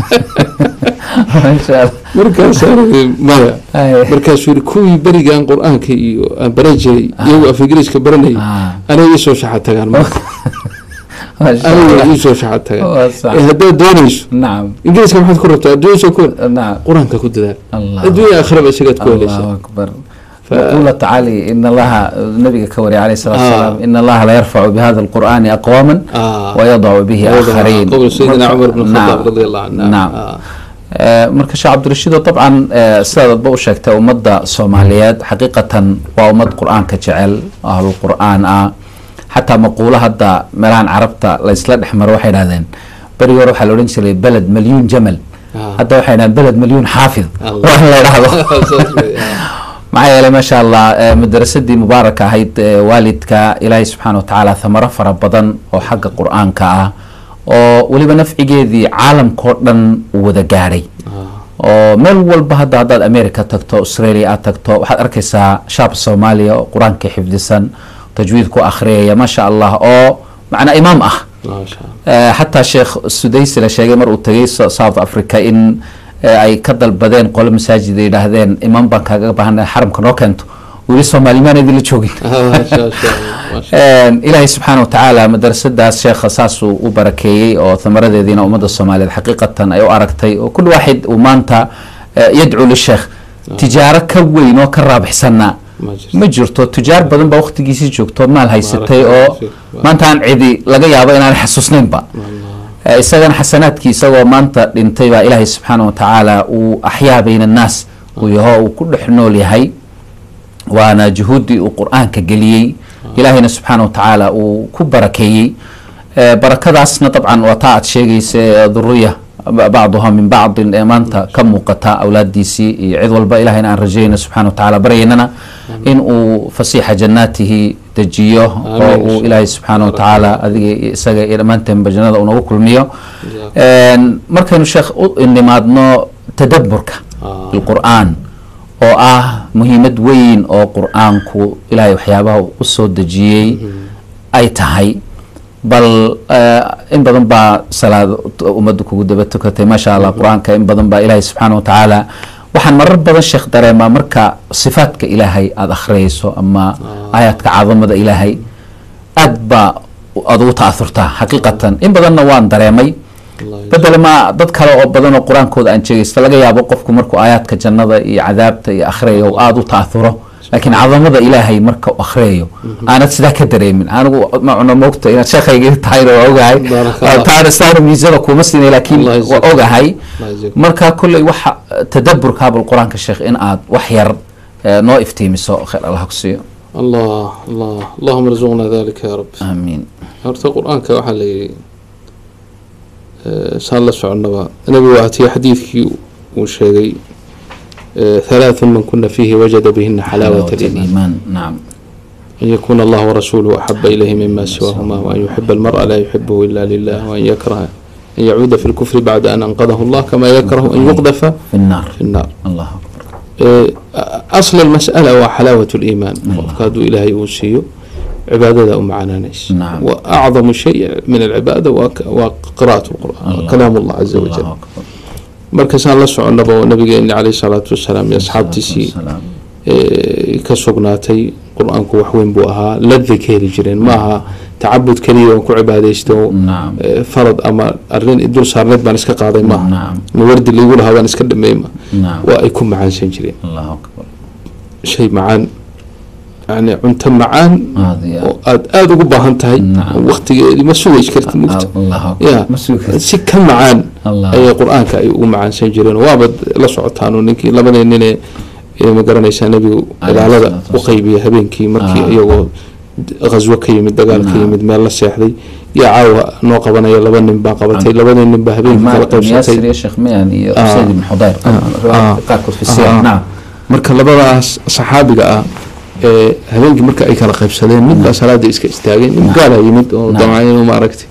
ما شاء الله مركز ماذا مركز يقول كوي بريجان قرآن كي بريجي يو أفجريش كبرني أنا يسوع شحات تجار ما أنا يسوع شحات تجار هذا دونيش نعم إنجليز كم حد كررته دونيش يكون نعم قرآن ككود ذا الدنيا آخر بس يقعد كويس الله أكبر وقول تعالى إن الله النبي كوري عليه الصلاة والسلام آه. إن الله لا يرفع بهذا القرآن أقواما آه. ويضع به آخرين قول سيدنا عمر بن الخطاب رضي الله عنه نعم آه. marka Sheekh Cabdirashiid dabcan sida buu sheegtay ummadda Soomaaliyeed xaqiiqatan waa ummad Qur'aanka jecel ahlul Qur'aan ah hatta maqula hadda meelaan Carabta la isla dhexmaro waxay yiraahdeen bari hore waxa la oran jiray balad milyan jamal hadda waxay yiraahdeen balad milyan xaafid wax la yiraahdo معايا ما شاء الله مدرسة مباركة هيد والدك إلهي سبحانه وتعالى ثمرة فربضن وحق القرآن كا ولي بنفع جذي عالم كردن وذا جاري من والبهد هذا أمريكا تكتو إسرائيل تكتو وحد أركيسا شاب الصوماليا قرآن كحفظ سن تجويد كو آخرية ما شاء الله أو معنا إمام أخ ما شاء الله حتى الشيخ السديس لشيء مر وتجيس ساوث أفريقيا إن أي كذا بدين قول مساجد إلى هذين إمام بنك بهنا حرم كنوكنتو ولسه معلمان ذي اللي تشوقين إلهي سبحانه وتعالى مدرسة دا الشيخ أساس وبركي أو ثمرة ذين أمد الصومالي حقيقة أيو أركتي وكل واحد ومانتا يدعو للشيخ تجارة كوين وكراب حسنا ma jirto tujaar badan baa waqtigiisii joogto maal haysatay oo maanta aan cidi laga yaabo inaan xasuusnaynba isagana xasanaadkii isagoo maanta dhintay baa ilaahay subxaanahu watacaala uu axyaa bayna annaas uu yaho uu ku dhex nool yahay waana juhuuddii uu qur-aanka geliyey ilaahayna subxaanahu watacaala uu ku barakeeyey barakadaasna dabcan waa taa aad sheegaysa dhuriya bacduha min bacdin ee maanta ka muuqata awlaadiisii iyo cid walba ilahayna aan rajayna subxana watacaala baryaynana in uu fasiixa jannaatihi dejiyo oo uu ilaahay subxaana watacaala adiga isaga iyo dhammaanteenba jannada unagu kulmiyo markaynu sheekh u nimaadno tadaburka bilqur'aan oo ah muhiimad weyn oo qur'aanku ilaahay waxyaabaha u soo dejiyey ay tahay bal in badan baa salaad ummadda kugu daba tukatay maasha allah qur-aanka in badan baa ilaahay subxaana watacaala waxaan marar badan sheekh dareemaa marka sifaadka ilaahay aada akhriyayso ama aayaadka cadamada ilaahay aad baa aada ugu ta'aurtaa xaqiiqatan in badanna waan dareemay bedel ma dad kale oo badan oo qur-aankooda aan jeegaysto laga yaabo qofku markuu aayaadka jannada iyo cadaabta iyo akhriyayo aada u ta'auro laakiin cadamada ilaahay marka u akhriyayo aanad sidaa ka dareemin anigu macna moogta inaad sheekhaygii tahayna waa ogahay taana saana miisada kuma siinay laakiin waa ogahay marka kolley waxa tadaburka bal qur-aanka sheekh in aad wax yar noo iftiimiso khayr allah ku siiyo allah allah allahumma rzuqna dhalika ya rabbi amiin horta qur-aanka waxaa la yidhi saan la soconaba nabigu waatiya xadiidkii uu sheegay ثلاث من كنا فيه وجد بهن حلاوة الإيمان نعم أن يكون الله ورسوله أحب إليه مما سواهما وأن يحب المرء لا يحبه إلا لله وأن يكره أن يعود في الكفر بعد أن أنقذه الله كما يكره أن يقذف في النار في النار الله أكبر أصل المسألة وحلاوة الإيمان وقادوا إلهي أوسيه عبادة أم عنانيس نعم. وأعظم شيء من العبادة وقراءة القرآن كلام الله عز وجل الله أكبر markaasaan la soconaba oo nabigeena caleyhi salaatu wasalaam iyo asxaabtiisii ka sugnaatay qur-aanku wax weyn buu ahaa ladda ka heli jireen ma aha tacabud keliya oon ku cibaadaysto farad ama arrin dul saarneed baan iska qaaday maaha ma wardi liigu lahaa waan iska dhameey ma waa ay ku macaansan jireen shay macaan يعني أنت معان وأد أد وجبها هاي وقت ما سوي إشكرت مكت يا سكان معان أي قرآن كأي ومعان سنجرين وابد لا صعتان ونكي لما إننا ما قرنا يسان نبي على هذا وقيبي هبين كي مركي أيوه غزوة كي من دجال كي من مال الساحلي يا عوا نوقبنا يلا بن باقبتي لبن إن بهبين في ياسر يا شيخ يعني سيد بن حضير قاكل في السياق نعم مركل لبلا صحابي جاء habeenkii marka ay kala qaybsadeen midba salaada iska istaageen in gaala yimid oo damacayeen ma aragtay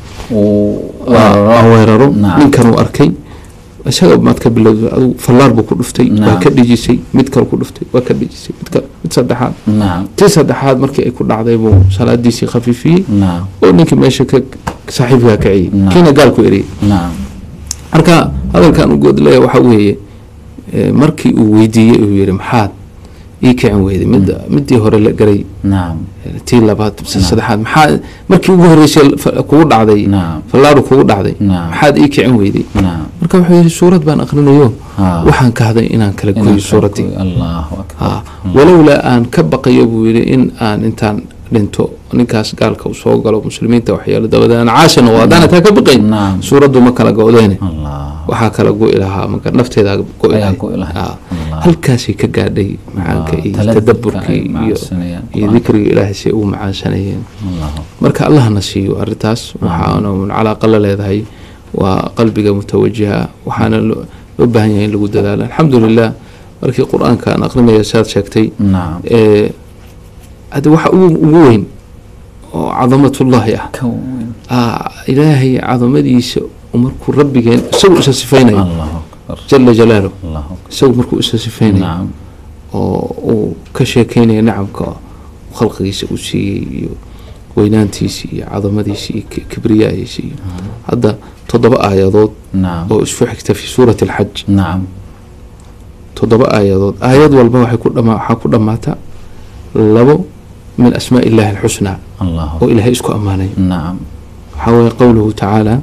oo weeraro ninkan uu arkay isaga maad ka bilowday adu fallaar buu ku dhuftay waa ka dhijisay mid kale ku dhuftay waa ka dhijisay mid kale mid saddexaad tii saddexaad markii ay ku dhacday buu salaadiisii khafiifiyey oo ninkii meesha ka saaxiibka ka ciyay kiina gaal ku eriyay marka hadalkan uu god leeyahay waxa weeye markii uu weydiiyay uu yiri maxaad كان ويدي مد مدي هور الجري نعم تي لبات صدحات محاد مركي ugu horeysay kugu dhacday fallaar kugu dhacday maxaad ii kicin weyday marka wuxuu suurad baan aqrinayo waxaan ka haday inaan kala gooyo suuradii Allahu akbar walawla aan ka baqayo buu yiri in aan intaan dhinto ninkaas gaalka uu soo galo muslimiinta waxyaalo dabadaan caashan oo adana ta ka baqay suuradu ma kala go'deen waxa kala go ilaha marka nafteeda go ilaha halkaas ka gaadhay macaanka iyo tadabburkii iyo iyo dhikriga ilaahay si uu macaansanayeen marka allah nasiyo arrintaas waxaana calaaqa la leedahay waa qalbiga mutawajjiha waxaana loo baahan yahay in lagu dadaalo alxamdulillah markii quraanka aan aqrinayo saad sheegtay ee هذا واحد وين عظمة الله يا آه إلهي عظمتي أمركم ربي كان سووا أساسفين الله أكبر جل جلاله الله سووا أمركم أساسفين نعم وكشيكين نعم كخلقي سووا شيء وينانتي شيء عظمتي شيء كبريائي شيء هذا تضبط آيات نعم وإسفحك في سورة الحج نعم تضبط آيات آيات والبوا حيكون لما حيكون لما تا لبو من أسماء الله الحسنى الله وإلهي اسكو أماني نعم حول قوله تعالى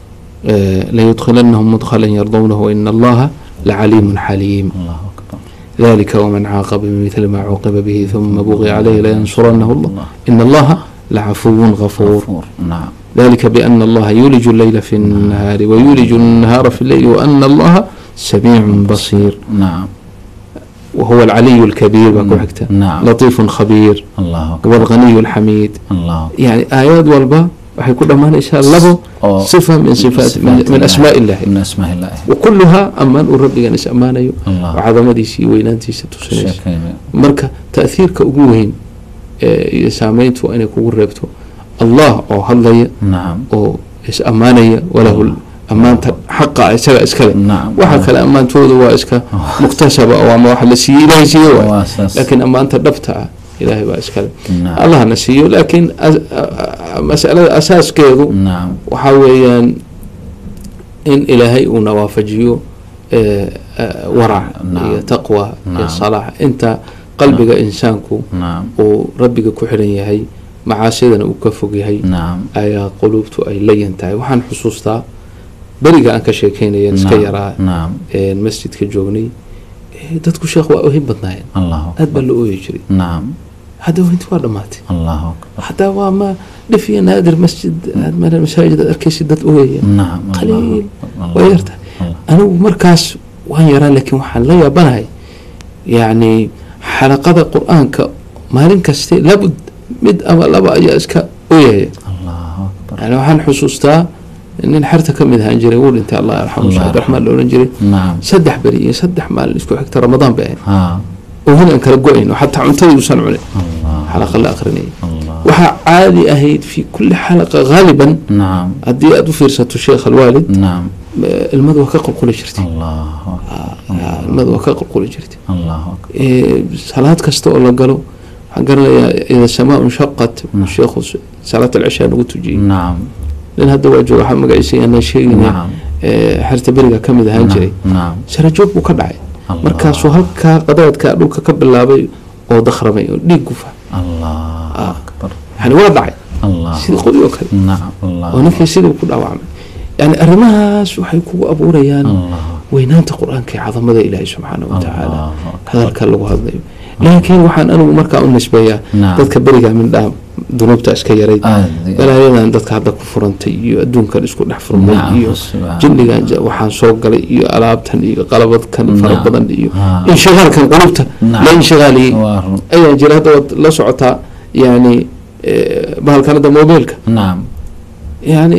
آه لا يدخلنهم مدخلا يرضونه وإن الله لعليم حليم الله أكبر ذلك ومن عاقب بمثل ما عوقب به ثم بغي عليه لينصرنه الله إن الله لعفو غفور. نعم. ذلك بأن الله يولج الليل في النهار ويولج النهار في الليل وأن الله سميع بصير. نعم. وهو العلي الكبير بكو حكته. نعم. لطيف خبير. الله والغني الحميد. الله. يعني آيات والبا waxay ku dhamaanaysaa labo sifa min sifaat min asmaa illah min asmaa illah وكلها amaan uu rabbigan is amaanayo cadamadiisa iyo weynaantiisa tusinaysa. marka ta'thiirka ugu weyn ee saameyntu inay kugu reebto Allah oo hadlaya oo is amaanaya walahu amaanta xaqa isaga iskale waxa kale amaantooda waa iska muktasaba oo ama waxa la siiyay ilaahay siiyay laakiin amaanta dhabta ah إلهي بأسكال الله نسيه لكن مسألة أساس كذو وحاويان إن إلهي ونوافجيه ورع تقوى صلاح أنت قلبك إنسانكو وربك كحرين هي معاسيدنا وكفوك هي آية قلوبته أي لي ينتهي وحان حصوصتا بريقا أنك شيكين ينسكيرا المسجد كجوني dadku sheekh waa ohin badnaayeen aad baa loo yiri naam hada inta waa dhamaatay Allahu akbar hada waa ma dhifiya naadir masjid aad ma masaajid arkaysi dad ooyay naam qaliil wayarta anigu markaas waan yaraa laakiin waxaan la yaabanahay yani xalaqada quraanka maalin kasta labud mid ama laba ayaa iska ooyay Allahu akbar yani waxaan xusuustaa إن حرت كم إذا أنجري يقول أنت الله يرحمه عبد الرحمن لو أنجري نعم سدح بري سدح مال إسكو حكت رمضان بعين ها وهنا أنكر قوين وحتى عمتي وصنعوا لي حلقة الآخرين وها عادي أهيد في كل حلقة غالبا نعم أدي أدو فرصة الشيخ الوالد نعم المدوى كقل قول جرتي الله آه المدوى كقل قول جرتي الله إيه صلاة كستو الله قالوا قالوا إذا السماء انشقت الشيخ صلاة العشاء نقول تجي نعم لأن هذا وجه واحد مقايسي أنا شيء نعم حرت بريقة كم إذا هنجري نعم سرجوك وكدعي مركز وهلك قضاء كألوك قبل لابي أو ضخرمي ليقفه الله آه. أكبر يعني وضعي الله سيد قدي وكذا نعم الله ونفي سيد وكل أوعم يعني أرماس وحيكو أبو ريان وينانت قرآن كي عظم ذا إلهي سبحانه وتعالى هذا الكلام هذا لكن وحن أنا ومركا النسبة ذاتك بريقة من دام ذنوبته اسكيريد بلا يدان dadka hadda ku furantay iyo adduunka isku dhex furmay iyo jinniga waxaan soo galay iyo alaabtan iyo qalabadkan fara badan iyo in shaqalkan qulubta la in shaqali ay jirada la socota yani bahalkan da mobilka naam yani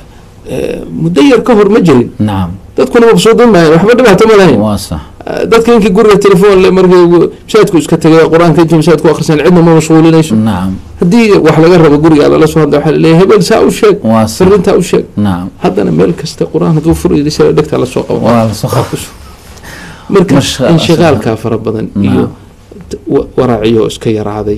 mudayar ka hor ma jirin naam dadkuna maqsuudin ma waxba dhibaato ma lahayn waa sax dadka inkii guriga telefoon le markii shaadku iska tagay quraanka intuu shaadku akhrisan cidna ma mashquulinayso naam hadii wax laga rabo guriga la soo hadda waxa leeyahay hebel saa u sheeg sirrinta u sheeg naam hadana meel kasta quraan haduu furo idisay dhagta la soo qabo waa la soo qabo marka inshigaalka fara badan iyo waraciyo iska yaraaday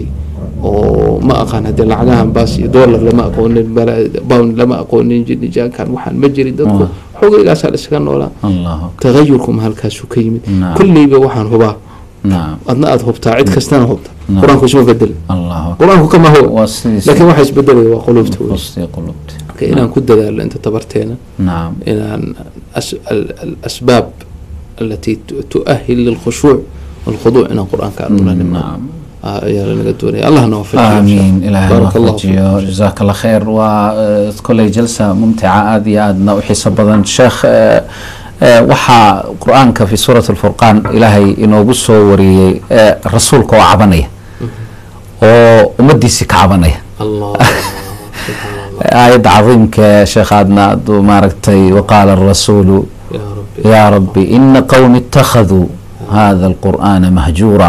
oo ma aqaan hadii lacagahan baas iyo dollar lama aqoonin pound lama aqoonin jinnijan kan waxaan ma jirin dadku xoogaygaas la iska noolaa Allah tagayurkum halkaas uu ka yimid kulliba waxaan hubaa naam adna aad hubtaa cid kastana hubta quraanku soo bedel Allah quraanku kama huwa laakiin waxa isbedelay waa qulubta wasi qulubta inaan ku dadaalo inta tabarteena naam inaan الأسباب التي تؤهل للخشوع والخضوع إلى القرآن كأنه نعم يا رب الله نوفق آمين إلهي بارك الله فيك جزاك الله خير وكل جلسة ممتعة هذه أدنى وحسب بدن الشيخ وحى قرآنك في سورة الفرقان إلهي إنه بصوا وري رسولك وعبنيه ومديسك عبنيه الله آية عظيم كشيخ أدنى ماركتي وقال الرسول يا ربي, يا ربي إن قوم اتخذوا هذا القرآن مهجورا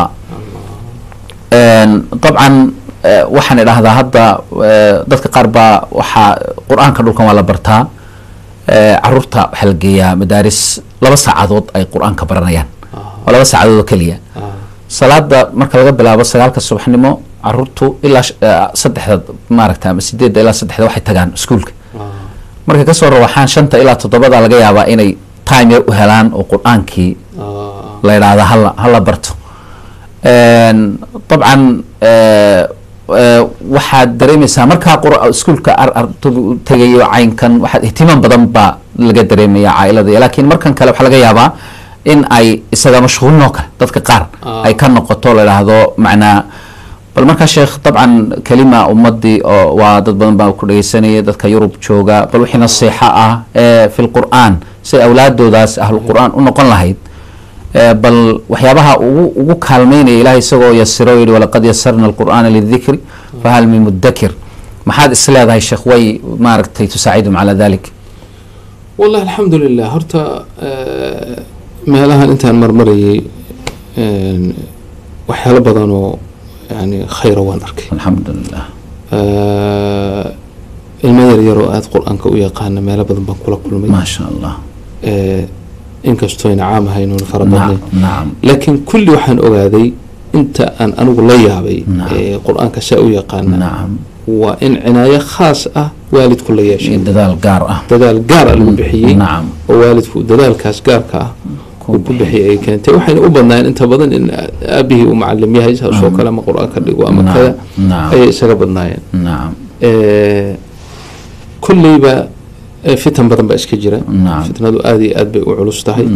طبعا waxaan idhaahdaa hadda dadka qaar baa waxaa qur-aanka dhulkan waa la bartaa caruurta waxaa la geeyaa madaaris laba saacadood ay qur-aanka baranayaan waa laba saacadood oo keliya salaada marka laga bilaabo sagaalka subaxnimo caruurtu ilaa saddexda maaragta ama sideedda ilaa saddexda waxay tagaan iskuulka markay kasoo rawaxaan shanta ilaa toddobada laga yaabaa inay time yar u helaan oo qur-aankii la idhaahda hala hala barto طبعا waxaad dareemaysaa markaa iskuulka ardaydu tagayo caynkan waxaad ihtimaam badan baa laga dareemaya caailada laakiin markan kale waxaa laga yaabaa in ay isaga mashquulnoo kale dadka qaar ay ka noqoto la yidhaahdo macnaa bal markaa sheekh dabcan kelima ummadii oo waa dad badan baa ku dhegeysanaya dadka yurub jooga bal wixii nasiixa ah ee fi lqur'aan si awlaadoodaas ahlulqur'aan u noqon lahayd bal waxyaabaha ugu ugu kaalmeynaya ilahay isagoo yasiro yidhi walaqad yasarna alqur'aana lidikri fahal min mudakir maxaad is leedahay sheekh way maaragtay tusaacidum calaa dalik wallahi alxamdu lilah horta meelahan intaan marmarayay waxyaalo badan oo yani khayra waan arkay alxamdulilah ilmo yar yaroo aada qur-aanka u yaqaana meelo badan baan kula kulmay maasha allah inkastoo ayna caam ahayn oona fara badnayn nacam laakiin kulli waxaan ogaaday inta aan anigu la yaabay qur-aanka saa u yaqaana nacam waa in cinaayo khaas ah waalidku la yeeshay dadaal gaar ah dadaal gaar ah lagu bixiyey nacam oo waalidku dadaalkaas gaarka ah uu ku bixiyay ay keentay waxayna u badnaayeen inta badan in aabihii uu macalim yahay saasoo kale ama qur-aanka dhigo ama kada ayay isaga badnaayeen nacam kulleyba fitan badan baa iska jira fitnadu aada iyo aad bay u culus tahay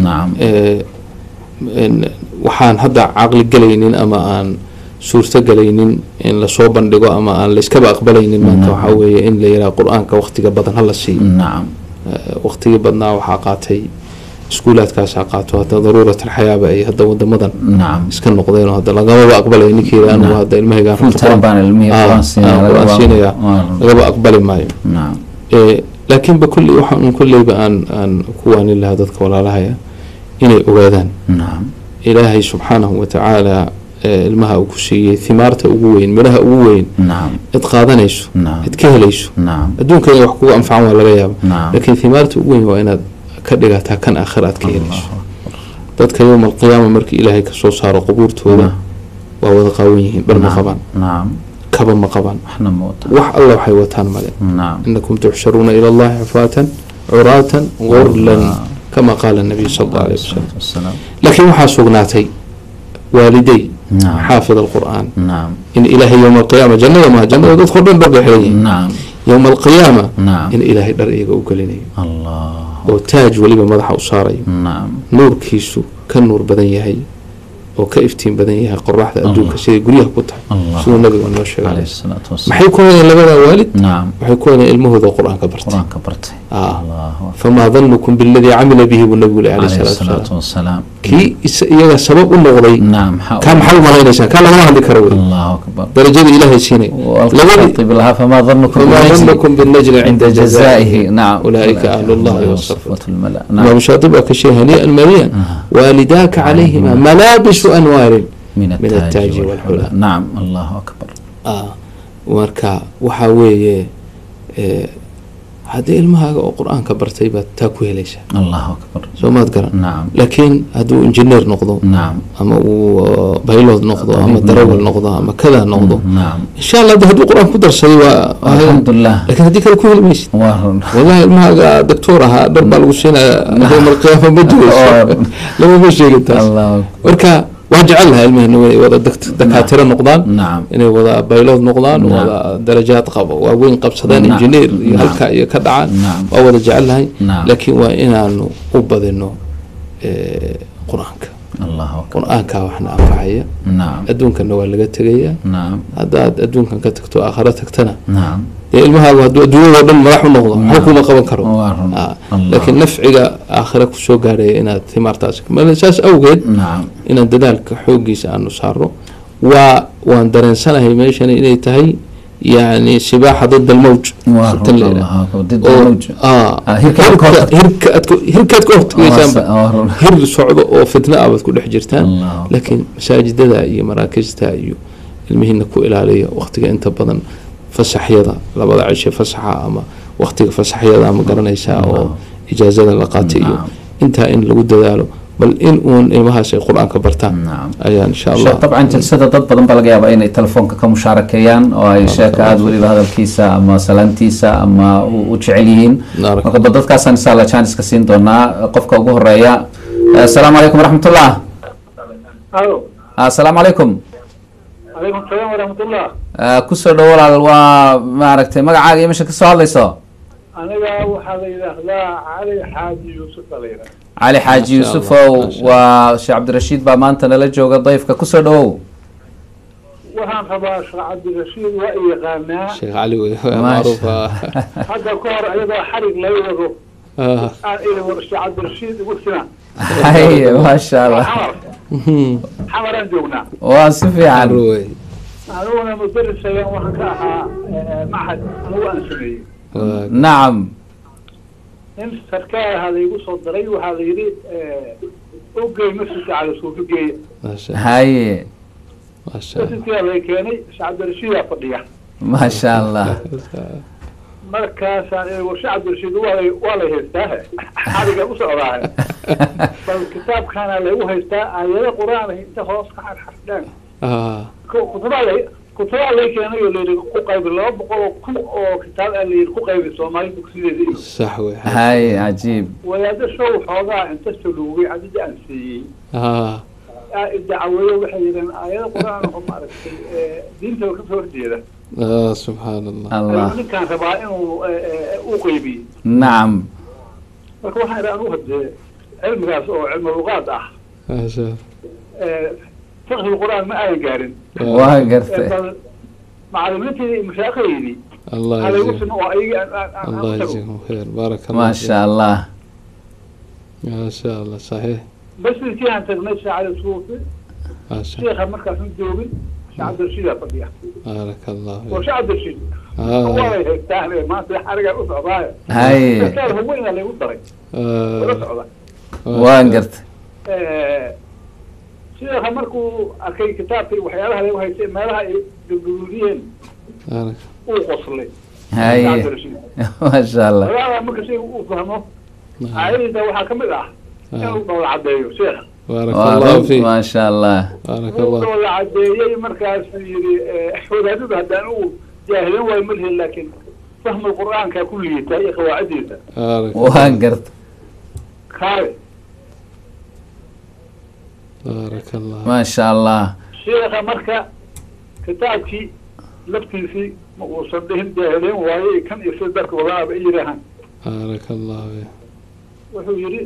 waxaan hadda caqli galaynin ama aan suurto galaynin in lasoo bandhigo ama aan layskaba aqbalaynin maanta waxaa weeye in la yidhaha qur-aanka waqtiga badan hala siiyo waqtigii badnaa waxaa qaatay iskuulaadkaasaa qaato hadda daruurat alxayaaba ay hadda wadamadan iska noqdeen oo hadda lagamaba aqbalay ninkii anu hadda ilmahaygaan qur-aan siinaya lagaba aqbali maayo laakiinba kulli waxaan kulleyba aan aan ku waanin lahaa dadka walaalahaya inay ogaadaan ilaahay subxaanahu watacaala ilmaha uu ku siiyey himaarta ugu weyn midhaha ugu weyn cid qaadanayso cid ka helayso adduunka inay wax kugu anfacan waa laga yaaba laakiin himaarta ugu weyn waa inaad ka dhigataa kan aakhira aad ka helayso dadka yowma alqiyaama markii ilaahay kasoo saaro qubuurtooda waa wada qaawan yihiin dhar ma qabaan kaba ma qabaan wax alla waxay wataan male inakum tuxsharuuna ila allahi xufaatan curaatan gurlan kama qaala nabiy sal alla alayh wasalam laakiin waxaa sugnaatay waaliday xaafid alqur'aan in ilaahay yowma alqiyaama jannada maha jannada dadkao dhan dhar bay xiran yihiin yowma alqiyaama in ilaahay dhar iyaga u gelinayo oo taaj weliba madaxa u saarayo nuurkiisu ka nuur badan yahay oo ka iftiin badan yahay qoraxda adduunka siday guryaha ku tahay siduu nabiga noo sheegay maxay ku heleen labada waalid waxay ku heleen ilmahooda qur-aanka bartay famaa danukum biladii camila bihi buu nabigu le alayh salaatu wasalaam kii iyaga sabab u noqday kaa maxaa u malaynaysaa kaa lagama hadli karo wey darajada ilaahay siinay famaa danukum binajli cinda jazaihi ulaaika ahlu llahi wasafat imaam shaatib baa ka sheegay hanii'an mariyan waalidaaka calayhima malaabisu anwaarin min altaaji walxula nacam allahu akbar marka waxaa weeye haddii ilmahaaga oo qur-aanka bartay baad taa ku helaysaa allahu akbar soo maad garan laakiin hadduu injineer noqdo ama uu baylod noqdo ama darawal noqdo ama kadaa noqdo insha allah hadduu qur-aan ku darsaday waa alxamdulilah lakin haddii kale ku heli maysid wallahi ilmahaaga doctoor ahaa dhar baa lagu siinaya yowma alqiyaama ma jirayso lamama sheegin taas marka waan jecel lahaa ilmahena inay wada dakaatiro noqdaan inay wada baylood noqdaan wada darajaad qabo waaweyn qabsadaan injineer iyo halka iyo ka dhacaan waa wada jecel lahay laakiin waa inaanu u badino qur-aanka qur-aanka waxna anfacaya adduunkana waa laga tegaya haddaad adduunkan ka tagto aakhara tagtana dee ilmahaagu hadduu adduunyadao dhan madax u noqdo waxba kuma qaban karo laakiin nafciga aakhira kusoo gaarhaya inaad himaartaas saas awgeed inaan dadaalka xooggiisa aanu saaro waa waan dareensanahay meeshani inay tahay يعني سباحة ضد الموج ضد الموج هركات كوفت هر صعود أو فتنة أبد كل حجرتان لكن مساجد ذا أي مراكز ذا أي المهنة كو إلى عليه وقتك أنت بدن فسح يدا لبضع عشة فسحة أما وقتك فسح يدا أما قرنا يساء أو إجازة لقاتي أنت إن لود ذاله بل إن أون إمها شيء القرآن كبرتان نعم أي إن شاء الله طبعا جلسة ضد بدن بلقيا بين التلفون كمشاركيان أو أي شيء كاد ولي بهذا الكيسة أما سلامتيسة أما وتشعليين وقد بدت كاسان سالة شانس كسين دونا قفك وجوه الرأي السلام عليكم ورحمة الله ألو السلام عليكم عليكم السلام ورحمة الله كسر دول على الوا ما عرفت ما عاقي مش كسر الله يسوع aniga waxaa la yidhaahdaa cali xaaji yuusuf baa la yidhahdaa. cali xaaji yuusufow waa sheekh cabdirashiid baa maanta nala jooga dayfka kusoo dhawow. waxaan rabaa sheekh cabdirashiid waa i yaqaanaa. sheekh cali wey macruuf. hadda ka hor iyadoo xarig laga wado aan iri war sheekh cabdirashiid igu sina. haye maasha allah. xamaraan joognaa. waa si fiican. aniguna mudarisayaan waxaan ka ahaa maxad anigu aan sameeyey. nacam. in sarkaal ahaa laygu soo daray waxaa la yidhi ogey masjidka cali suufi geeya. haye. masjidkaa lay keenay sheekh cabdirashiidaa fadhiya. maasha allah. markaasaan war sheekh cabdirashiid waa lay waa lay haystaa xariga u socdaahe bal kitaabkaana laygu haystaa aayado qur-aan inta hoos ka xarxardhaan kutubaa lay kutubaa lay keenay oo layidhi ku qaybi laba boqol oo kun oo kitaab aa layidhi ku qaybi soomaali dugsideeda iyo sax wey. haye cajiib. wadaado show xoogaa inta saluugay cadida aan siiyey dacweeye waxay yidheen aayado qur-aan oo maaragtay diintaba kasoo horjeeda. subxaan allah. allah ninkaan rabaa inuu u qaybiyo. nacam. marka waxaan idhi anugu hadee cilmigaas oo cilmi luqaad ah fiqhi qur-aan ma aanan gaarin. waa gartay. macalimiintii iyo mashaaikhdeydii allah alaygu sino oo ayagii allah yajzihum khayr baarak allah. maasha allah. maasha allah saxiix. masjidkii aan tagnay sheekh cali suufi sheekha markaasan joogin sheekh cabdirashiidaa fadhiya. baarak allah. war sheekh cabdirashiid walay haystaan maanta xarigaa u socdaayo. haye. sarkaal haweyna laygu daray wala socda. waan gartay. sheekha markuu arkay kitaabka iyo waxyaalaha lagu haystay meelaha ay gurguriyeen uu qoslay. haye. maasha allah. walaala marka sheekhu uu fahmo aayadiisa waxaa ka mid ah inuu dhowla cadeeyo sheekha. baarak allah fiik. maasha allah. baarak uu allah. dhowla cadeeyey markaasuu yidhi wadaadadu haddaan uu jaahilin waayo malhin laakiin fahma qur-aanka ku liita iyo qawaacidiisa. waan gartay. kaale baarak allah. maasha allah. sheekha marka kitaabkii laftiisii ma uusan dhihin jaahilin waayo kan iyo sida darka wadaaba i yidhaahaan. baarak allah. wuxuu yidhi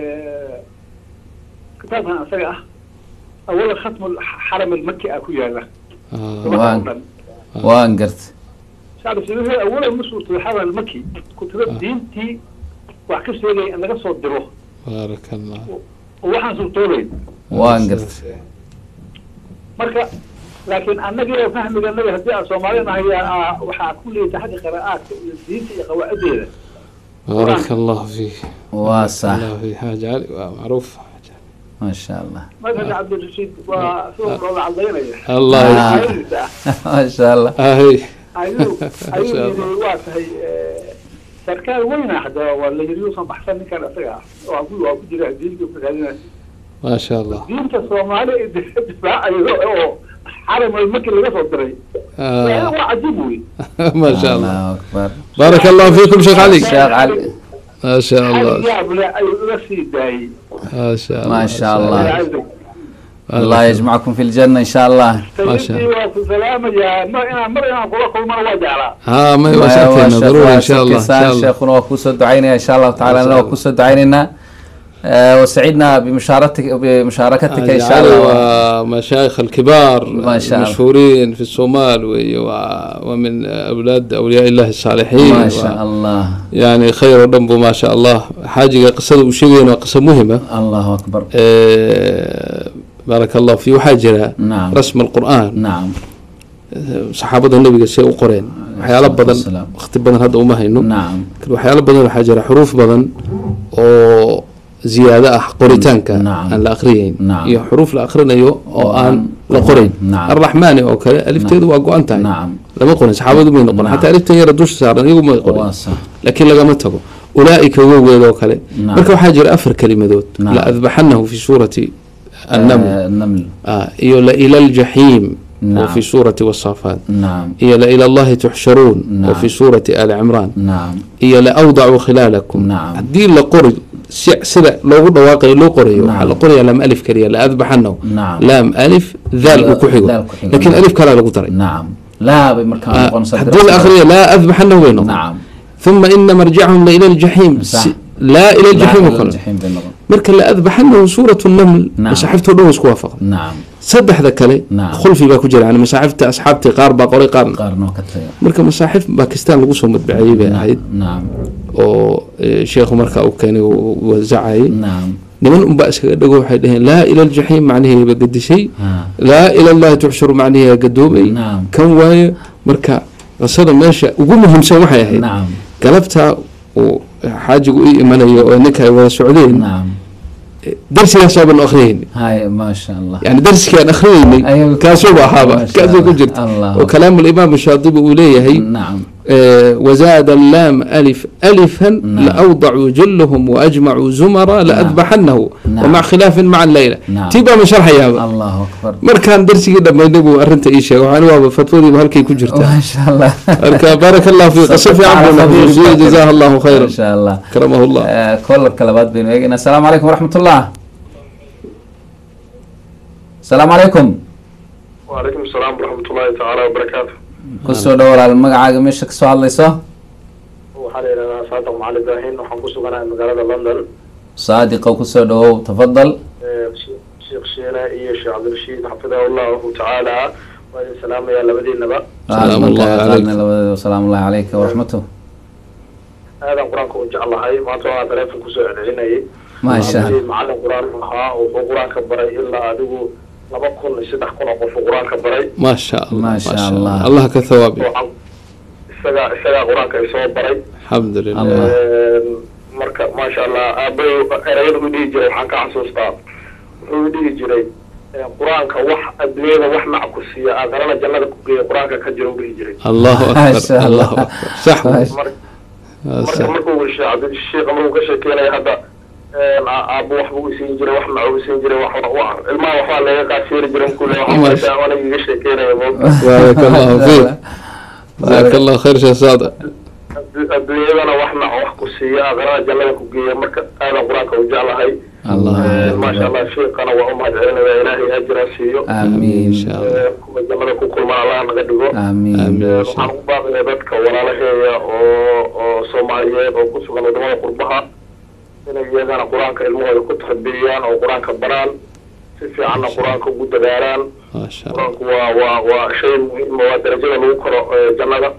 kitaabkan isaga ah awala khatmu xaram almaki ah ku yaala. waan waan gartay. shacabsi awala masuulta xaram almaki kutuba diintii wax ka sheegay in laga soo diro. baarak allah. waxaan suurtoobay. waan gartay. marka laakiin annagii fahmiga nabi haddii aan Soomaali nahay waxaa ku leeyahay xagga qiraa'aadka iyo diinta iyo qawaacideeda. baarak allah fiik. waa sax. allah fi xaaja cali waa macruuf. maasha allah. madhab cabdirashiid waa soo dhowla cadeynaya. allah maasha allah. ahay. ayuu ayuu yidhi waa tahay sarkaal weyna hadda waa la yidhi uusan baxsan ninkan isaga ah waa ku waa ku jira diinta ku raadinaya. maasha allah. diinta Soomaali ee difaacayo oo xaram almaki laga soo diray. waa cajiib wey. maasha allah. allahu akbar. baarak allah fiikum sheekh cali. sheekh cali. maasha allah. yaable ayuu uga sii daayey. maasha allah. maasha allah. الله يجمعكم في الجنة إن شاء الله. ما شاء الله. سلام يا ما أنا مرة أنا أقول لكم مرة واجعلها. ها ما يوسعنا ضروري إن شاء الله. إن شاء الله. شيخنا وكوس دعينا إن شاء الله تعالى لنا وكوس دعينا آه وسعدنا بمشاركتك بمشاركتك إن شاء الله. ومشايخ الكبار ما شاء الله. المشهورين في الصومال ومن أولاد أولياء الله الصالحين. ما شاء الله. يعني خير ودنبو ما شاء الله. حاجة قصة وشيء وقصة مهمة. الله أكبر. آه بارك الله فيه وحاجرها. نعم. رسم القرآن. نعم. صحابة النبي سيء قرين وحيالا بدن اختي بدن هذا وما هينو. نعم. وحيالا بدن وحاجرها حروف بدن أو زيادة قريتانك. نعم. الآخرين. نعم. هي حروف الآخرين أيو أو أن القرين. نعم. الرحمن أو كذا ألف تيدو أقو أنتهي. نعم. لما قرن صحابة دمين قرن. نعم. حتى ألف تيرا دوش صار يقول ما يقرن. لكن لقى ما تقو أولئك هو ذو كله. نعم. مركب حاجر أفر كلمة دوت. نعم. لا أذبحنه في سورة النمل. آه النمل. آه إيولا إلى الجحيم. نعم. وفي سورة والصافات. نعم. إيولا إلى الله تحشرون. نعم. وفي سورة آل عمران. نعم. إيولا أوضع خلالكم. نعم. الدين لقري سلا لو قلنا واقع لو قري. نعم. لقري لام ألف كريه لا أذبحنه. نعم. لام ألف ذال وكحيو. لكن ألف كلا لقطري. نعم. لا بمكان آه. الدين الآخرية لا أذبحنه وينه. نعم. thumma ina marjacahum la ila aljaxiim laa ila aljaxiim oo kale marka la adbaxanahu suuratu naml masaaxifta o dhan wa isku waafaqda saddexda kale khulfi baa ku jira yani masaaxifta asxaabtii qaar baa qoray qaar marka masaaxif bakistan lagu soo madbaceeyey bay ahayd oo sheekhu markaa u keenay wazacayay niman unbaa iskaga dhago waxay dhaheen laa ila aljaxiim macnaheeba gadishay laa ila allahi tuxshuru macnaheeba gadoomay kan waaye marka qisada meesha ugu muhiimsan waxay ahayd galabtaa uu xaajigu ii imanayo oo ninka ay wada socdeen darsigaas baan akhriyayni maasha allah yani darsigaan akhriyaynay kaasuba ahaaba kaasoo ku jirta oo kalaamu limaam shaadibi uu leeyahay وزاد اللام ألف ألفا لأوضعوا جلهم وأجمعوا زمرا لأذبحنه ومع خلاف مع الليلة تيبا من شرح يابا الله أكبر مركان درسي قد ما ينبو أرنت إيشا وعن وابا فتوري بهالكي كجرتا ما شاء الله بارك الله فيك قصفي عبدنا جزاه الله خيرا ما شاء الله كرمه الله آه كل الكلمات بين ويقنا السلام عليكم ورحمة الله السلام عليكم وعليكم السلام ورحمة الله تعالى وبركاته kusoo dhawalaal magacaaga meesha kasoo hadlayso waxaa la yidhahdaa saadiq macali ibraahin waxaan ku suganahay magaalada london saadiqo kusoo dhawow tafadal sheekh sheene iyo sheekh cabdirashiid xafidahu allahu tacaala waa idin salaamayaa labadiinaba salaam ullahi calayka waraxmatuh aadan qur-aanka u jeclahay maanta waa taleefon kusoo celcelinayay maasha macalin qur-aan ahaa wuxuu qur-aanka baray ilaa adigu laba kun iyo saddex kun oo qof qur-aanka baray maasha allah maasha allah allah ka thawaabi isagaa isagaa qur-aanka isoo baray alxamdulillah marka maasha allah aabay erayada u dhihi jiray waxaan ka xasuustaa wuxuu dhihi jiray qur-aanka wax adduunyada wax mac ku siiya aakhirana jannada ku geeya qur-aanka ka jira u dhihi jiray allahu akbar allahu akbar sax marka markuu sheekh markuu ka sheekeynaya hadda aabbo waxbuu isiin jiray wax macuu isiin jiray ilmaha waxbaa laga qaasiiri jiray markuu leeyahay aniga iga sheekeynaya baarak allahu fiik jazaak allahu khayr sheekh saadiq adduunyadana wax mac wax ku siiya aakhirana jannada ku geeya marka aadan qur-aanka u jeclahay maasha allah sheekana waa u mahad celinaya ilaahay ajra siiyo amiin kuwa jannada ku kulmaan allah naga dhigo amiin waxaan u baaqaya dadka walaalaheeya oo oo soomaaliyeed oo ku sugan wadamada qurbaha inay iyagana qur-aanka ilmahooda ku tarbiyayaan oo qur-aanka baraan si fiicanna qur-aanka ugu dadaalaan qur-aanku waa waa waa shay muhiima waa darajada lagu koro jannada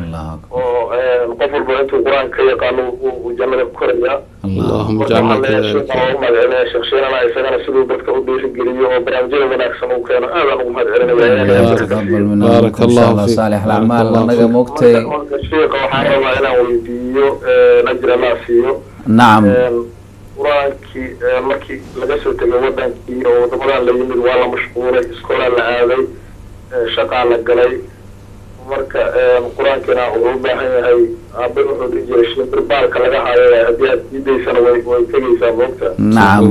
oo qof walba intuu qur-aanka ka yaqaano uu jannada ku korayaa allahuma jacalna kadalika umahadcelinaya sheekh sheenana isagana siduu dadka u dhiirigeliyo oo barnaamijyada wanaagsan uu keeno aadaan ugu mahadcelinaya baarak allahu fiik saalix alacmaal anaga moogtay sheekha waxaan rabaa inaan weydiiyo ajir allah siiyo nacam qur-aankii markii laga soo tegay wadankii oo wadamadan la yimid waa la mashquulay iskoolaa la aaday shaqaa la galay marka qur-aankiina wuxuu u baahan yahay aaba wuxuu dhihi jiray shimbir baalka laga hayo haddii aad diidaysana way way tegaysaa moogta nacam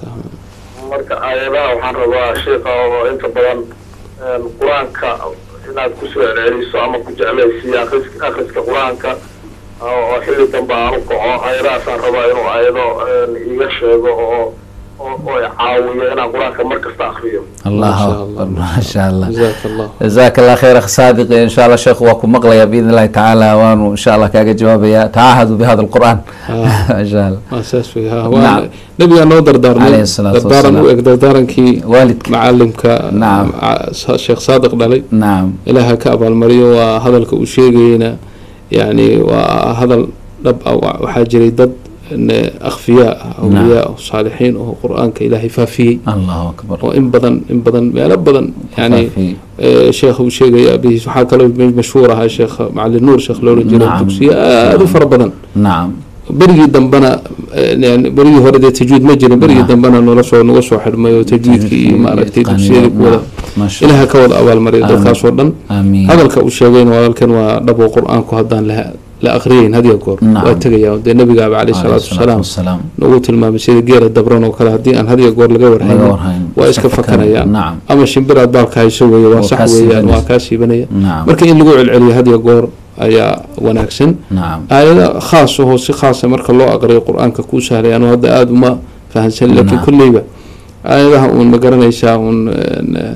marka aayadaha waxaan rabaa sheekha oo inta badan qur-aanka inaad kusoo celceliso ama ku jeclaysiiyo akris akriska qur-aanka oo xilli dambe aan u kaco aayadahaasaan rabaa inuu aayado iiga sheego oo oo caawiyo inaan qur-aanka mar kasta akriyo allahu akbar maasha allah jazaak allah jazaak allah khayr akh saadiq insha allah sheekhu waa ku maqlaya biidn illahi tacaala waanu insha allah kaaga jawaabaya tacaahadu bihada alqur'aan insha allah asaas fiiha waa nabiga noo dardaarmay dardaaran u eg dardaarankii waalidka macalimka sheekh saadiq dhalay nacam ilaaha ka abaalmariyo waa hadalka uu sheegayna yani waa hadal dhab ah waxaa jiray dad akhfiyaa awliyaa saalixiin oo qur-aanka ilaahay faafiyey allahu akbar oo in badan in badan meelo badan yani sheekh uu sheegaya abihiis waxaa kaloo mashhuur ahaa sheekh macalin nuur sheekh loola jiray dugsiyo aada u fara badan nacam berigii dambena berigii hore dee tajwiid ma jirin berigii dambena nala soo naga soo xidhmay oo tajwiidkii iyo maaragtay dugsiyadii ku wada ilaha ka wada abaalmariya dadkaas oo dhan hadalka uu sheegayna walaalkan waa dhabo qur-aanku haddaan laha la akriyeyn hadiya goor waa tegaya dee nabigaaba caleyhi salaatu wasalaam nagu tilmaamay sida geela dabran oo kale haddii aan hadiya goor laga warhaynin waa iska fakanayaan ama shimbiraad baalka hayso weeye waa sax weeyaan waa kaa siibanaya marka in lagu celceliyo hadiya goor ayaa wanaagsan aayada khaas ahoo si khaasa marka loo aqriyo qur-aanka kuu sahlay anu hadda aada uma fahansan laakiin kolleyba aayadaha uun ma garanaysaa uun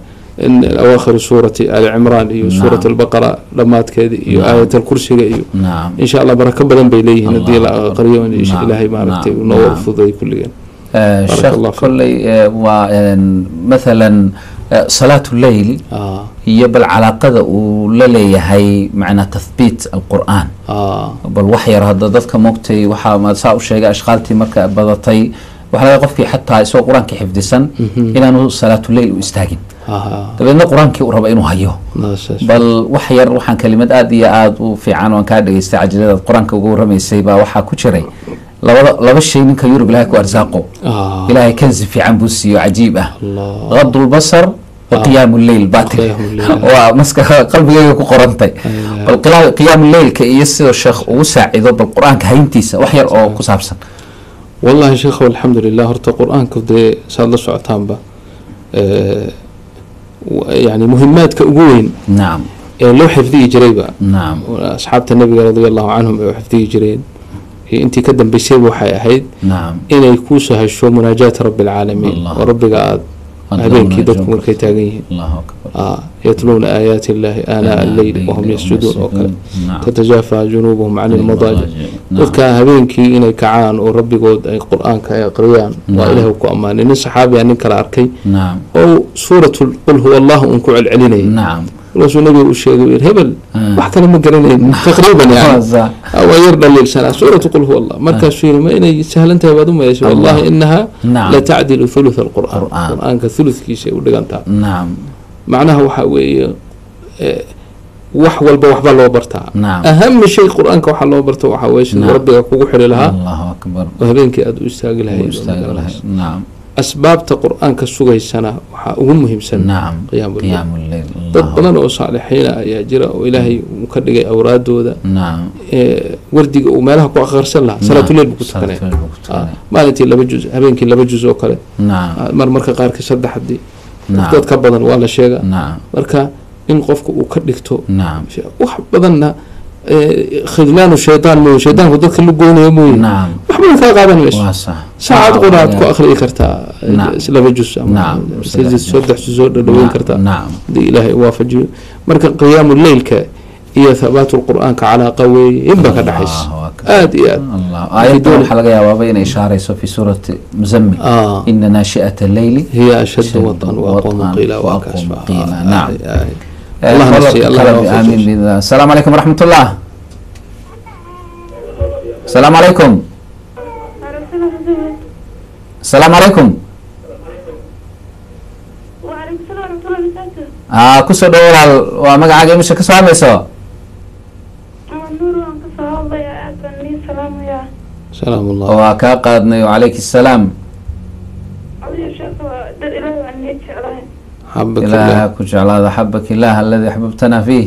in awaakhir suurati ali cimraan iyo suurat albaqara dhammaadkeeda iyo aayat alkursiga iyo insha allah barako badan bay leeyihiin haddii la aqriyo ilaahay maaragtay uu noo fuday kulligeen sheekh kolley waa mathalan salaatu leyl iyo bal calaaqada uu la leeyahay macnaa tathbiit alqur'aan bal wax yar hadda dadka moogtay waxaa saa u sheegay ashqaaltii marka badatay waxaa laga qofkii xataa isagoo qur-aankii xifdisan inaanu salaatu leyl u istaagin dabeedna qur-aankii uu raba inuu hayo bal wax yar waxaan kelimad aada iyo aada u fiican waan kaa dhegeystay cajiladaad qur-aanka uga warramaysay baa waxaa ku jiray labada laba shay ninka yurub ilahay ku arsaaqo ilaahay kanzi fiican buu siiyo cajiib ah غض البصر وقيام الليل باطل ومسك قلبي ku qorantay bal قيام الليل ka iyo sidoo sheekh uu saacido bal quraanka hayntiisa wax yar oo ku saabsan wallahi sheekh alxamdulillah horta quraanka de saad la socotaanba ee yani muhiimaadka ugu weyn naam ee loo xifdiyi jirayba naam asxaabta nabiga radiyallahu anhum ee xifdiyi jireen intii ka dambeysay waxay ahayd inay ku soo hesho munaajaat rabbil alamin wa rabbiga aad habeenkii dadku markay taagan yihiin yatluuna aayaati illahi aanaa alleyl wahum yasjuduun oo kale tatajaafaa junuubuhum cani lmadaajic dadka habeenkii inay kacaan oo rabbigood ay qur-aanka ay aqriyaan waa ilaah ku ammaanay nin saxaabiya nin kale arkay oo suuratu qul huwa allah un ku celcelinayay رسول النبي وشيء هبل وحكنا ما قرينا تقريبا يعني أو يرد للسنة سورة قل هو الله مركز فيه ما إنه سهل أنت بعدهم ما يسوي والله إنها نعم. لا تعدل ثلث القرآن القرآن كثلث كيسة ودقنتها نعم معناها وحوي وحول بوحبا لو برتها نعم. أهم شيء القرآن كوحل لو برتها وحوي نعم. ربي يقول لها الله أكبر وهبينك أدو استاقلها نعم أسباب القرآن كسوغي السنة وهم مهم سنة نعم قيام الليل, قيام الليل. تطلنا وصالحين يا جرا وإلهي مكرق أوراد وذا نعم إيه وردي وما لها أخر سنة صلاة الليل بكتكني آه. ما لتي إلا بجوز هبينك إلا بجوز وكله نعم مر مركا قارك سد حدي نعم دad ka badan waa la sheega نعم marka in qofku uu ka dhigto نعم wax badanna خذلان الشيطان مو شيطان ودك اللي قولنا يموي نعم وحنا كا قادن ليش ساعات قرات كو اخري كرتا لبا جزء نعم سيد سودح سود دوين كرتا نعم دي الهي وافجي marka قيام الليل ك iyo ثبات القرآن على قوي يبقى كدحيس آد يا الله آيات الحلقة يا بابا إن إشارة في سورة مزمل آه. إن ناشئة الليل هي أشد وطن وأقوم قيلا وأقوم قيلا نعم آه. الله نسي الله آمين بإذن الله السلام عليكم ورحمة الله السلام عليكم السلام عليكم وعليكم السلام ورحمة الله وبركاته آه كسر دور ومقعد مش كسر عميسو نور وانكسر الله يا أبني سلام يا سلام الله وكا قادني وعليك السلام علي شيخ در إله عني شعره حبك الله الله كجعل هذا حبك الله الذي أحببتنا فيه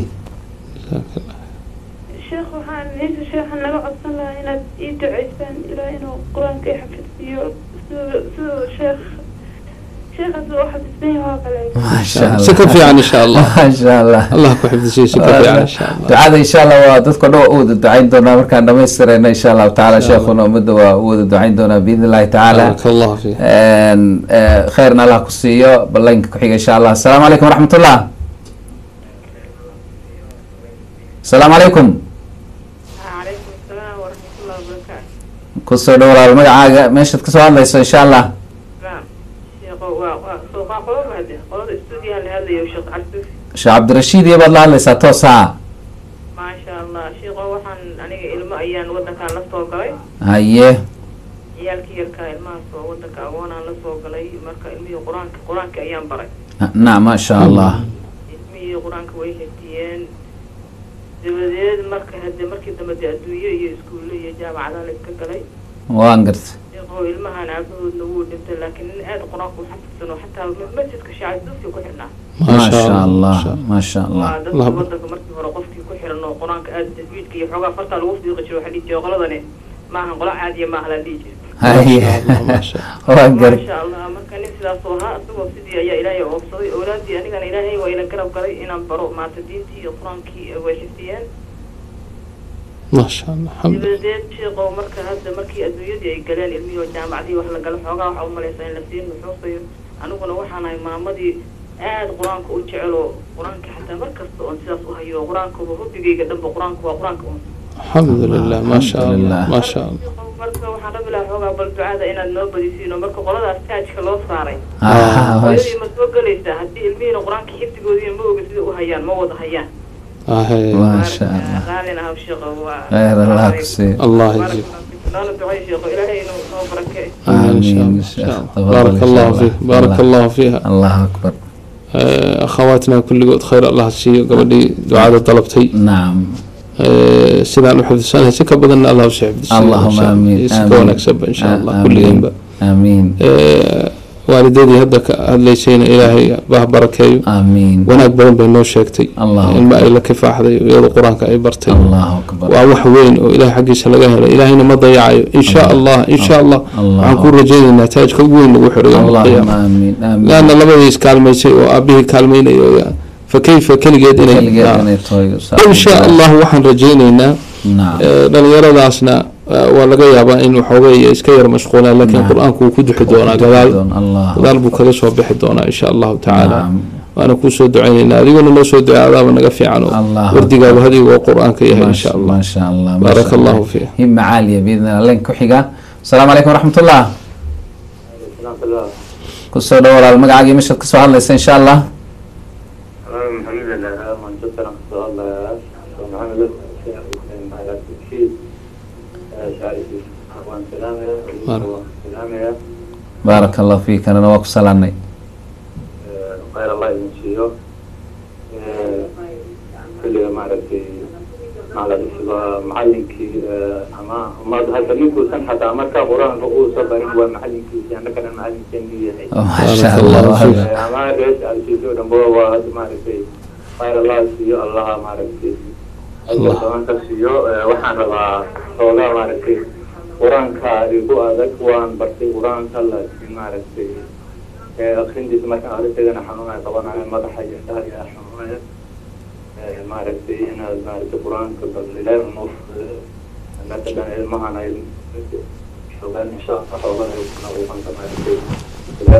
الشيخ وحان ليس الشيخ أنا لو أصلا هنا يدعو عيسان إلى إنه القرآن كي يحفظ فيه سو شيخ شيخ سو واحد اثنين وهكذا ما شاء الله سكر في عن إن شاء الله ما شاء الله الله كحفظ شيء سكر في عن إن شاء الله دعاء إن شاء الله ودتكم دو أود الدعين دونا مركان دم يسرنا إن شاء الله تعالى شيخنا ومد وأود الدعين دونا بإذن الله تعالى بارك الله فيه خيرنا الله كسيو بالله كحيق إن شاء الله السلام عليكم ورحمة الله السلام عليكم عليكم السلام ورحمة الله وبركاته كسر دورا المقعد ماشي تكسر الله إن شاء الله نعم شيخ وسوق قلوب هذه قلوب استوديو هذا يوشق عسوف شيخ عبد الرشيد يبغى الله اللي ساتو ساعة ما شاء الله شيخ وحن أنا إلما أيان ودنا كان لفتو قلي هيه عيالك يركا إلما سو ودنا كأوانا لفتو قلي مركا إلمي قرآن قرآن كأيام بري نعم ما شاء الله إلمي قرآن كويهتين دبديد مركا هدي مركي دمدي أدوية يسكولية جامعة ذلك كقلي وانقرت يقول إلما أنا عبده النور نبت لكن هذا قرآن حتى سنة حتى مسجد كشعب دوسي كحرنا ما شاء الله ما شاء الله الله بدك مركي ورقفتي كحرنا قرآن كأد تجويد كي يحوجا فرطة الوفد يقشروا حديث غلطني ما هنقول عادي ما هلا ليجي هاي ما شاء الله ما شاء الله ما كان نفسي أصوها أصوها سيدي يا إلهي وأبصري أولادي أنا كان إلهي وإلى كرب قري إن برو مع تدينتي قرآن كي وحفتيان ما شاء الله الحمد لله بدأت شيء قو مركز هذا مركي أدوية قلال علمي والجامعة دي وإحنا قالوا حوجا وحوم ليسين لسين نحوصي أنا كنا وحنا إمامدي aad quraanka u jecelo quraanka xataa markasta oo sidaas u hayo quraanka uu hubigayga dhanba quraanka waa quraanka uu alxamdulillah ma sha Allah ma sha Allah marka waxaan rabbi ilaahay xoogaa bal ducada inaad noo badisiino marka qoladaas taajka loo saaray ah hooyadii ma soo galaysaa haddii ilmihiina quraanka xifdigoodii ma oga sida u hayaan ma wada hayaan آه ما شاء الله قالنا هم شيخ خير الله كسي الله يجزيك لا دعاء شيخ إلهي إنه بركة آمين إن شاء الله بارك الله فيه بارك الله فيها الله أكبر آه أخواتنا كل قد خير الله الشيء قبل دعاء طلبتي نعم آه سيدنا الحفظ سنة سكة بدنا الله وسعب اللهم آمين يسكون أكسب إن شاء الله كل يوم آمين آه والديدي هدك هدليسين إلهي باه بركايو آمين وناك بدن بينو شيكتي الله الماء إلا كفاحدي ويضو قرآنك أي برتي الله أكبر وأوح وين وإلهي حقي سلقاه إلهينا ما ضيعايو إن شاء الله إن شاء الله عن كل رجال النتائج كوين وحر يوم اللهم آمين آمين لأن الله بديس كالميسي وأبيه كالمين فكيف كل جد إن شاء الله وحن رجينا نعم لن يرى داسنا ولا يابا إنه حوجي إسكير مشغولة لكن القرآن كو كده حدونا قال قال بكرة سو بحدونا إن شاء الله تعالى نعم. وأنا كو سو دعينا هذه ولا لو سو دعاء هذا ونقف عنه وردي قال هذه وقرآن كيه إن شاء الله ما شاء الله بارك الله فيه همة عالية بإذن الله لين كحجة السلام عليكم ورحمة الله كسر دور المقعد مش كسر الله إن شاء الله الحمد لله من شكر الله محمد بارك الله فيك أنا نواك سلامي خير الله يمشيه كل ما رأيت على الإسلام معلمك أما ما هذا منكم سن حتى أمريكا قرآن رؤوس صبرين ومعلمك يعني كان المعلم جنبي ما شاء الله أما رأيت على شيء نبوة وهذا ما رأيت خير الله يمشيه الله ما رأيت الله سبحانه كسيه وحنا ربا صلاة ما رأيت قرآن كاريبو أذك وان برتي قرآن كلا ما رأيت أخين دي سمعت على كذا نحنون طبعا على مدى حاجة يا حنون ما رأيت هنا ما رأيت قرآن كبر لا نص مثلا المعنى شغال إن شاء الله الله يكون ويكون ما رأيت لا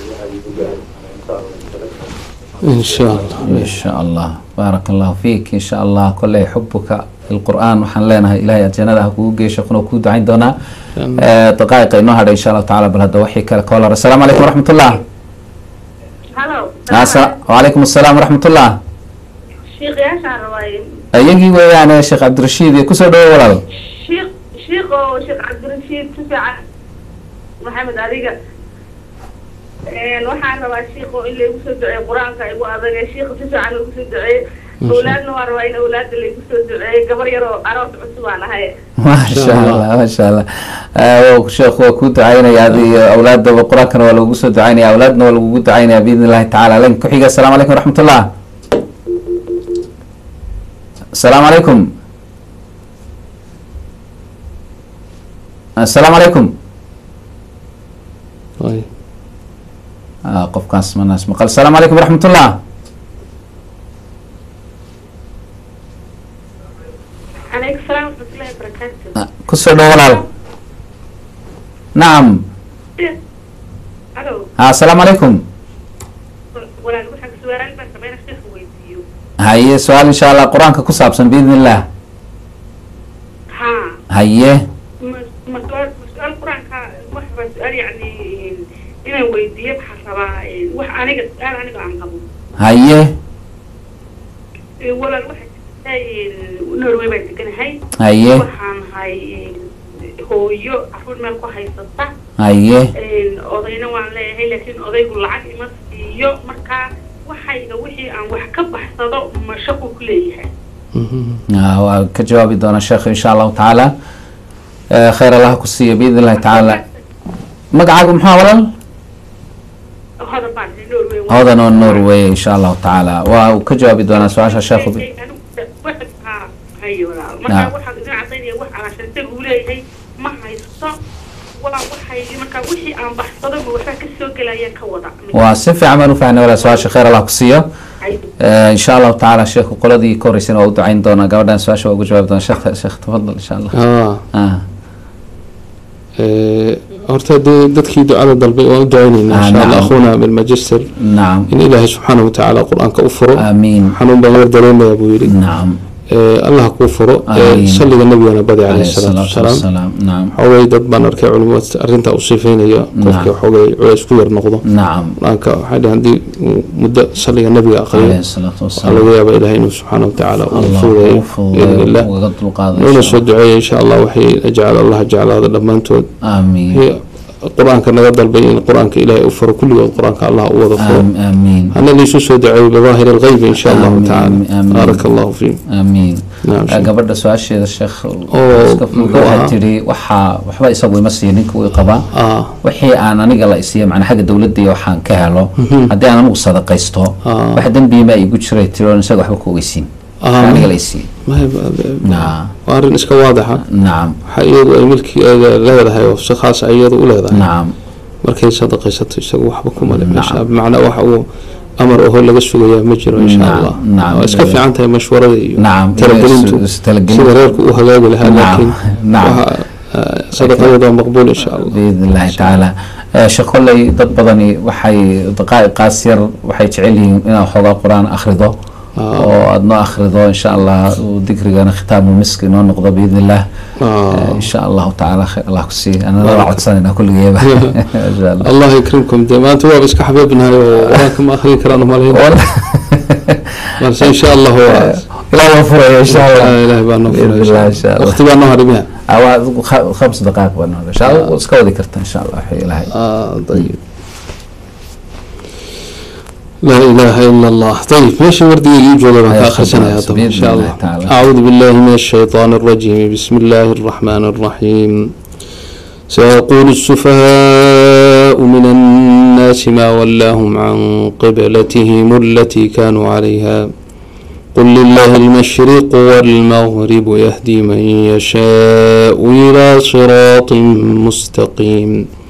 إن شاء الله إن شاء الله بارك الله فيك إن شاء الله كل يحبك القرآن وحن لنا إلهي الجنة كوجي شكرا كود عندنا دقائق إنه هذا إن شاء الله تعالى بالهذا وحي كالكولر السلام عليكم ورحمة الله. هلا. وعليكم السلام ورحمة الله. شيخ يا شعراوي. أيجي ويانا يا شيخ عبد الرشيد كسر دو ولا؟ شيخ شيخ شيخ عبد الرشيد تسع محمد عليك. waxaan rabaa sheekho in lagu soo duceeyo quraanka igu adag sheekho si fiican lagu soo duceeyo awlaadna waa rabaa in awlaadda lagu soo duceeyo gabar yar oo aroos cusub aan ahay ما شاء الله ما شاء الله sheekh waa ku ducaynaya adii awlaadda quraankana waa lagu soo ducaynaya awlaadna waa lagu ducaynaya باذن الله تعالى لين ku xiga السلام عليكم ورحمة الله. السلام عليكم. السلام عليكم. طيب آه قف كان اسمه الناس مقال السلام عليكم ورحمة الله. عليكم السلام ورحمة الله وبركاته. آه كسر دولار. نعم. ألو. آه السلام عليكم. ولا نقول حق سؤال بس بين الشيخ ويديو. هاي سؤال إن شاء الله قرآن كسابسن بإذن الله. ها. هاي. مسؤول مسؤول قرآن كا وحبة سؤال يعني إنه ويديه بحسب وح أنا قد أنا أنا عن قبول. هاي. ولا الواحد هاي نروي بس كان هاي. هاي. وحن هاي هو يو أفضل ما نكون هاي سطح. هاي. أضينا وعلى هاي لكن أضيق العقل مس يو مركا وحي وحي عن وحكب حصده مشاكل كلها. آه كجواب دون الشيخ إن شاء الله تعالى. آه خير الله كسيه بإذن الله تعالى. مقعكم محاولة؟ هذا بعد النرويج. هذا نوع النرويج إن شاء الله تعالى وكجواب دون سؤال الشيخ. واحد ها هاي ولا ما واحد إذا عطيني واحد عشان تقول لي ما هيصح ولا واحد مركا وحي عن بحصده وواحد كسوق لا يكوضع. وسف عمل وفعنا ولا سؤال خير الله كسيه. آه إن شاء الله تعالى الشيخ وقلدي كورسين ودعين دونا قبل سؤال شو وجواب دون الشيخ الشيخ تفضل إن شاء الله. آه. آه. إيه horta dee dadkii ducada dalbay waan u ducaynayna insha allah akhuuna bilmajister nacam in ilaahay subxaanahu watacaala qur-aanka u furo aamiin xanuun baan yar dareemaya buu yidhi nacam allah kuu furo salliga nabigana badi calayhi salaatu wasalaam nacam xoogay dad baan arkay culimada arrintaa u sifaynaya qofkii xoogay culays ku yar noqdo nacam qur-aanka waxay dhahan haddii muddo salliga nabiga aqriyo waxaa laga yaabaa ilahay inuu subxaanahu watacaala uu fududeeyo biidni illah nuuna soo duceeya insha allah waxay ajcal allah jeclaada dhammaantood aamiin qur-aanka naga dalbay in qur-aanka ilaahay u furo kulligood qur-aanka allah u wada furo aamiin hana liisu soo duceeyo bidaahiri alghaybi insha allahu tacaala baaraka allahu fiik aamiin gabadha su-aasheeda sheekh iska fudud waxay tiri waxaa waxba isagu ima siiya ninka uu qabaa wixii aan aniga la isiiya macnaa xagga dowladda waxaan ka helo haddii aan anigu sadaqaysto wax dembiima igu jiray tiri oon isaga waxba ku ogeysiin aniga la isiiya waa arrin iska waadaxa nacam waxa iyadu ay milkigeeda leedahay oo si khaas ah iyadu u leedahay nacam markay sadaqaysato isagu waxba kuma le meesha bimacnaa waxa uu amar ahoo laga sugayaa ma jiro insha allah waa iska fiican tahay mashwarada iyo talagelintu sida reerku u hagaagi lahaa laakiin sadaqadeeda waa maqbuul insha allah biidni illahi tacaala sheekh kolley dad badani waxay daqaa'iqaas yar waxay jecel yihiin inaad xoogaa qur-aan akhrido oo aada noo akhrido insha allah dikrigana khitaamu miski noo noqdo biidni illah insha allahu tacaala khayr allah ku sii anana waa codsanayna kulligeeba allah yakrimkum dee maanta waaba iska xabeebnahay oo qur-aanka ma akhrin karaan umalayn balse insha allah waa ilaah waa furaya insha allah ilahay baa noo furaya waqti baa noo haray miya خمس دقائق بنا إن شاء الله وسكودي كرت إن شاء الله حي إلهي آه طيب لا إله إلا الله طيب ماشي وردي يجوا لنا آخر سنة يا طب إن شاء الله تعالى. أعوذ بالله من الشيطان الرجيم بسم الله الرحمن الرحيم سيقول السفهاء من الناس ما ولاهم عن قبلتهم التي كانوا عليها قل لله المشرق والمغرب يهدي من يشاء إلى صراط مستقيم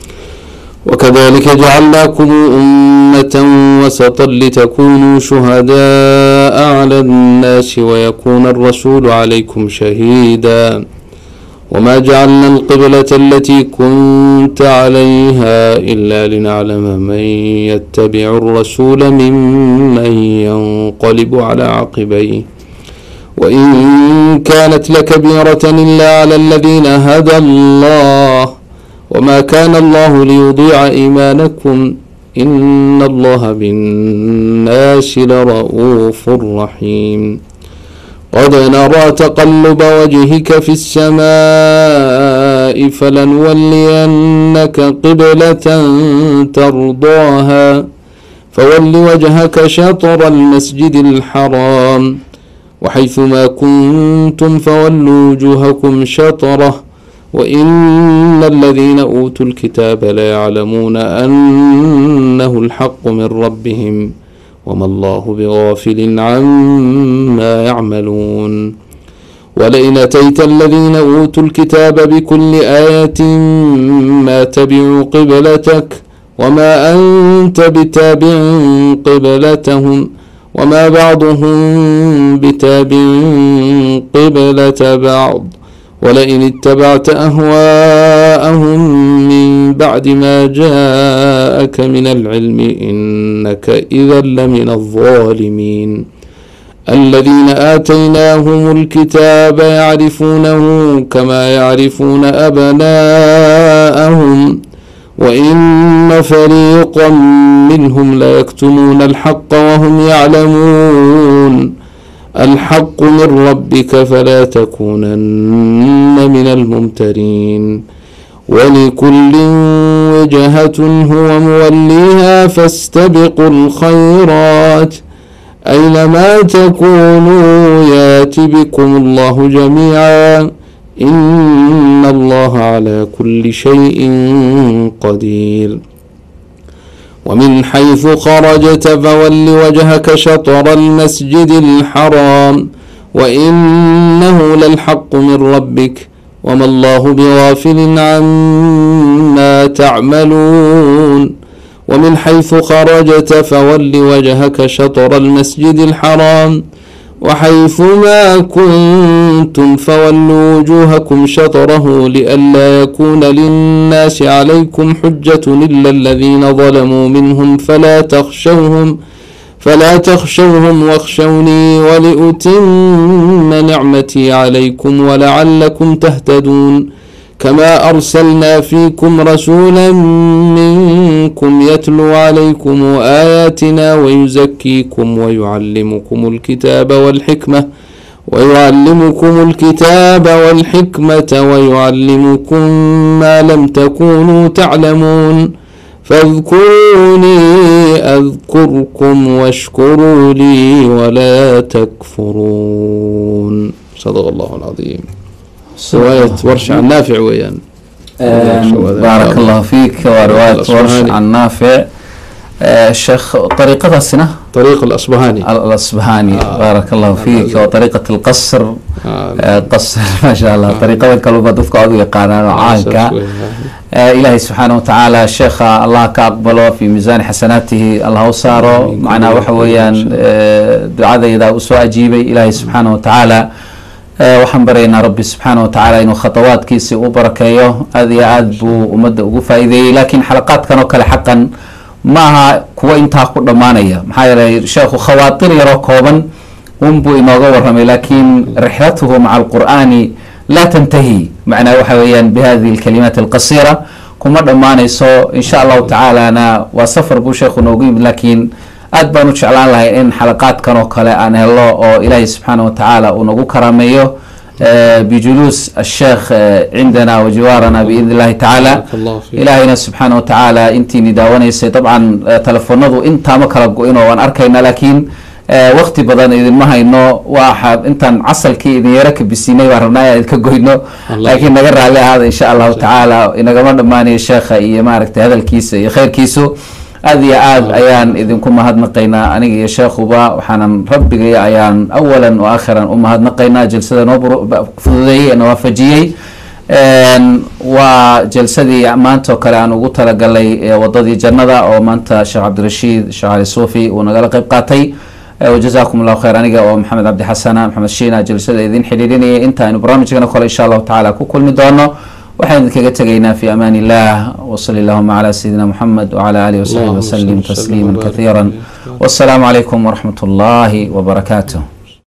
وكذلك جعلناكم أمة وسطا لتكونوا شهداء على الناس ويكون الرسول عليكم شهيدا وما جعلنا القبلة التي كنت عليها إلا لنعلم من يتبع الرسول ممن ينقلب على عقبيه وإن كانت لكبيرة إلا على الذين هدى الله وما كان الله ليضيع إيمانكم إن الله بالناس لرؤوف رحيم قد نرى تقلب وجهك في السماء فلنولينك قبلة ترضاها فول وجهك شطر المسجد الحرام وحيثما كنتم فولوا وجوهكم شطره وإن الذين أوتوا الكتاب لا يعلمون أنه الحق من ربهم وما الله بغافل عما يعملون ولئن أتيت الذين أوتوا الكتاب بكل آية ما تبعوا قبلتك وما أنت بتابع قبلتهم وما بعضهم بتابع قبلة بعض ولئن اتبعت أهواءهم من بعد ما جاءك من العلم إنك إذا لمن الظالمين الذين آتيناهم الكتاب يعرفونه كما يعرفون أبناءهم وإن فريقا منهم ليكتمون الحق وهم يعلمون الحق من ربك فلا تكونن من الممترين ولكل وجهة هو موليها فاستبقوا الخيرات أينما تكونوا يات بكم الله جميعا إن الله على كل شيء قدير ومن حيث خرجت فول وجهك شطر المسجد الحرام وإنه للحق من ربك وما الله بغافل عما تعملون ومن حيث خرجت فول وجهك شطر المسجد الحرام وحيثما كنتم فولوا وجوهكم شطره لئلا يكون للناس عليكم حجة إلا الذين ظلموا منهم فلا تخشوهم فلا تخشوهم واخشوني ولأتم نعمتي عليكم ولعلكم تهتدون كما أرسلنا فيكم رسولا منكم يتلو عليكم آياتنا ويزكيكم ويعلمكم الكتاب والحكمة ويعلمكم الكتاب والحكمة ويعلمكم ما لم تكونوا تعلمون فاذكروني أذكركم واشكروا لي ولا تكفرون. صدق الله العظيم. رواية ورش عن نافع ويان. بارك الله فيك. ورواية ورش عن نافع. الشيخ طريقة السنة طريق الأصبهاني الأصبهاني آه. بارك الله فيك. وطريقة القصر آه. قصر ما شاء الله. طريقة الكلمة تذكر عضو قانا عانك آه. إلهي سبحانه وتعالى الشيخ الله كأقبله في ميزان حسناته الله صاره معنا وحويا آه دعاء إذا أسوأ أجيبي إلهي سبحانه وتعالى waxaan baraynaa rabbi subxaana wa tacaala inuu khatawaadkiisi u barakeeyo aad iyo aad buu ummadda ugu faa'iideeyey laakiin xalaqaadkan oo kale xaqan ma aha kuwa intaa ku dhammaanaya maxaa yeelay sheekhu khawaatir yaroo kooban unbuu inooga warramay laakiin rixlatuhu maca alqur'aani laa tantahi macnaa waxa weeyaan bihadihi alkalimaat alqasiira kuma dhammaanayso insha allahu tacaalana waa safar buu sheekhu noogu yimid laakiin aad baan u jeclaan lahay in xalaqaadkan oo kale aan helo oo ilaahay subxaana wa tacaala uu nagu karaameeyo bijuluus الشيخ عندنا وجوارنا بإذن الله تعالى. إلهينا سبحانه وتعالى انتي نداونيسي طبعا تلفونادو انتا ما kala go'ino waan arkayna laakiin waqti badan idin ma hayno waxa intaan casalkii idin yara ka bisinay baan rabnaa inaan ka goyno laakiin naga raali ahaada insha Allah ta'ala inagama dhamaanay sheekha iyo maaragtay hadalkiisa iyo khayrkiisu aad iyo aad ayaan idinku mahadnaqaynaa aniga iyo sheekhuba waxaanan rabbiga ayaan awalan wa aakhiran u mahadnaqaynaa jalsada noo fududeeyey noo waafajiyey waa jalsadii maanta oo kale aan ugu talagalay wadadii jannada oo maanta sheekh cabdirashiid sheekh cali suufi uu nagala qayb qaatay وجزاكم الله خير aniga oo maxamed cabdi xasan maxamed shiina jalsada idin xiriirinayay inta aynu barnaamijkana kale insha Allah ta'ala ku kulmi doono waxaan kaga tagaynaa fi amaan illah wa sallallahu ala sayyidina Muhammad wa ala alihi wa sahbihi wa sallim tasliman kathiran wassalamu alaykum wa rahmatullahi wa barakatuh.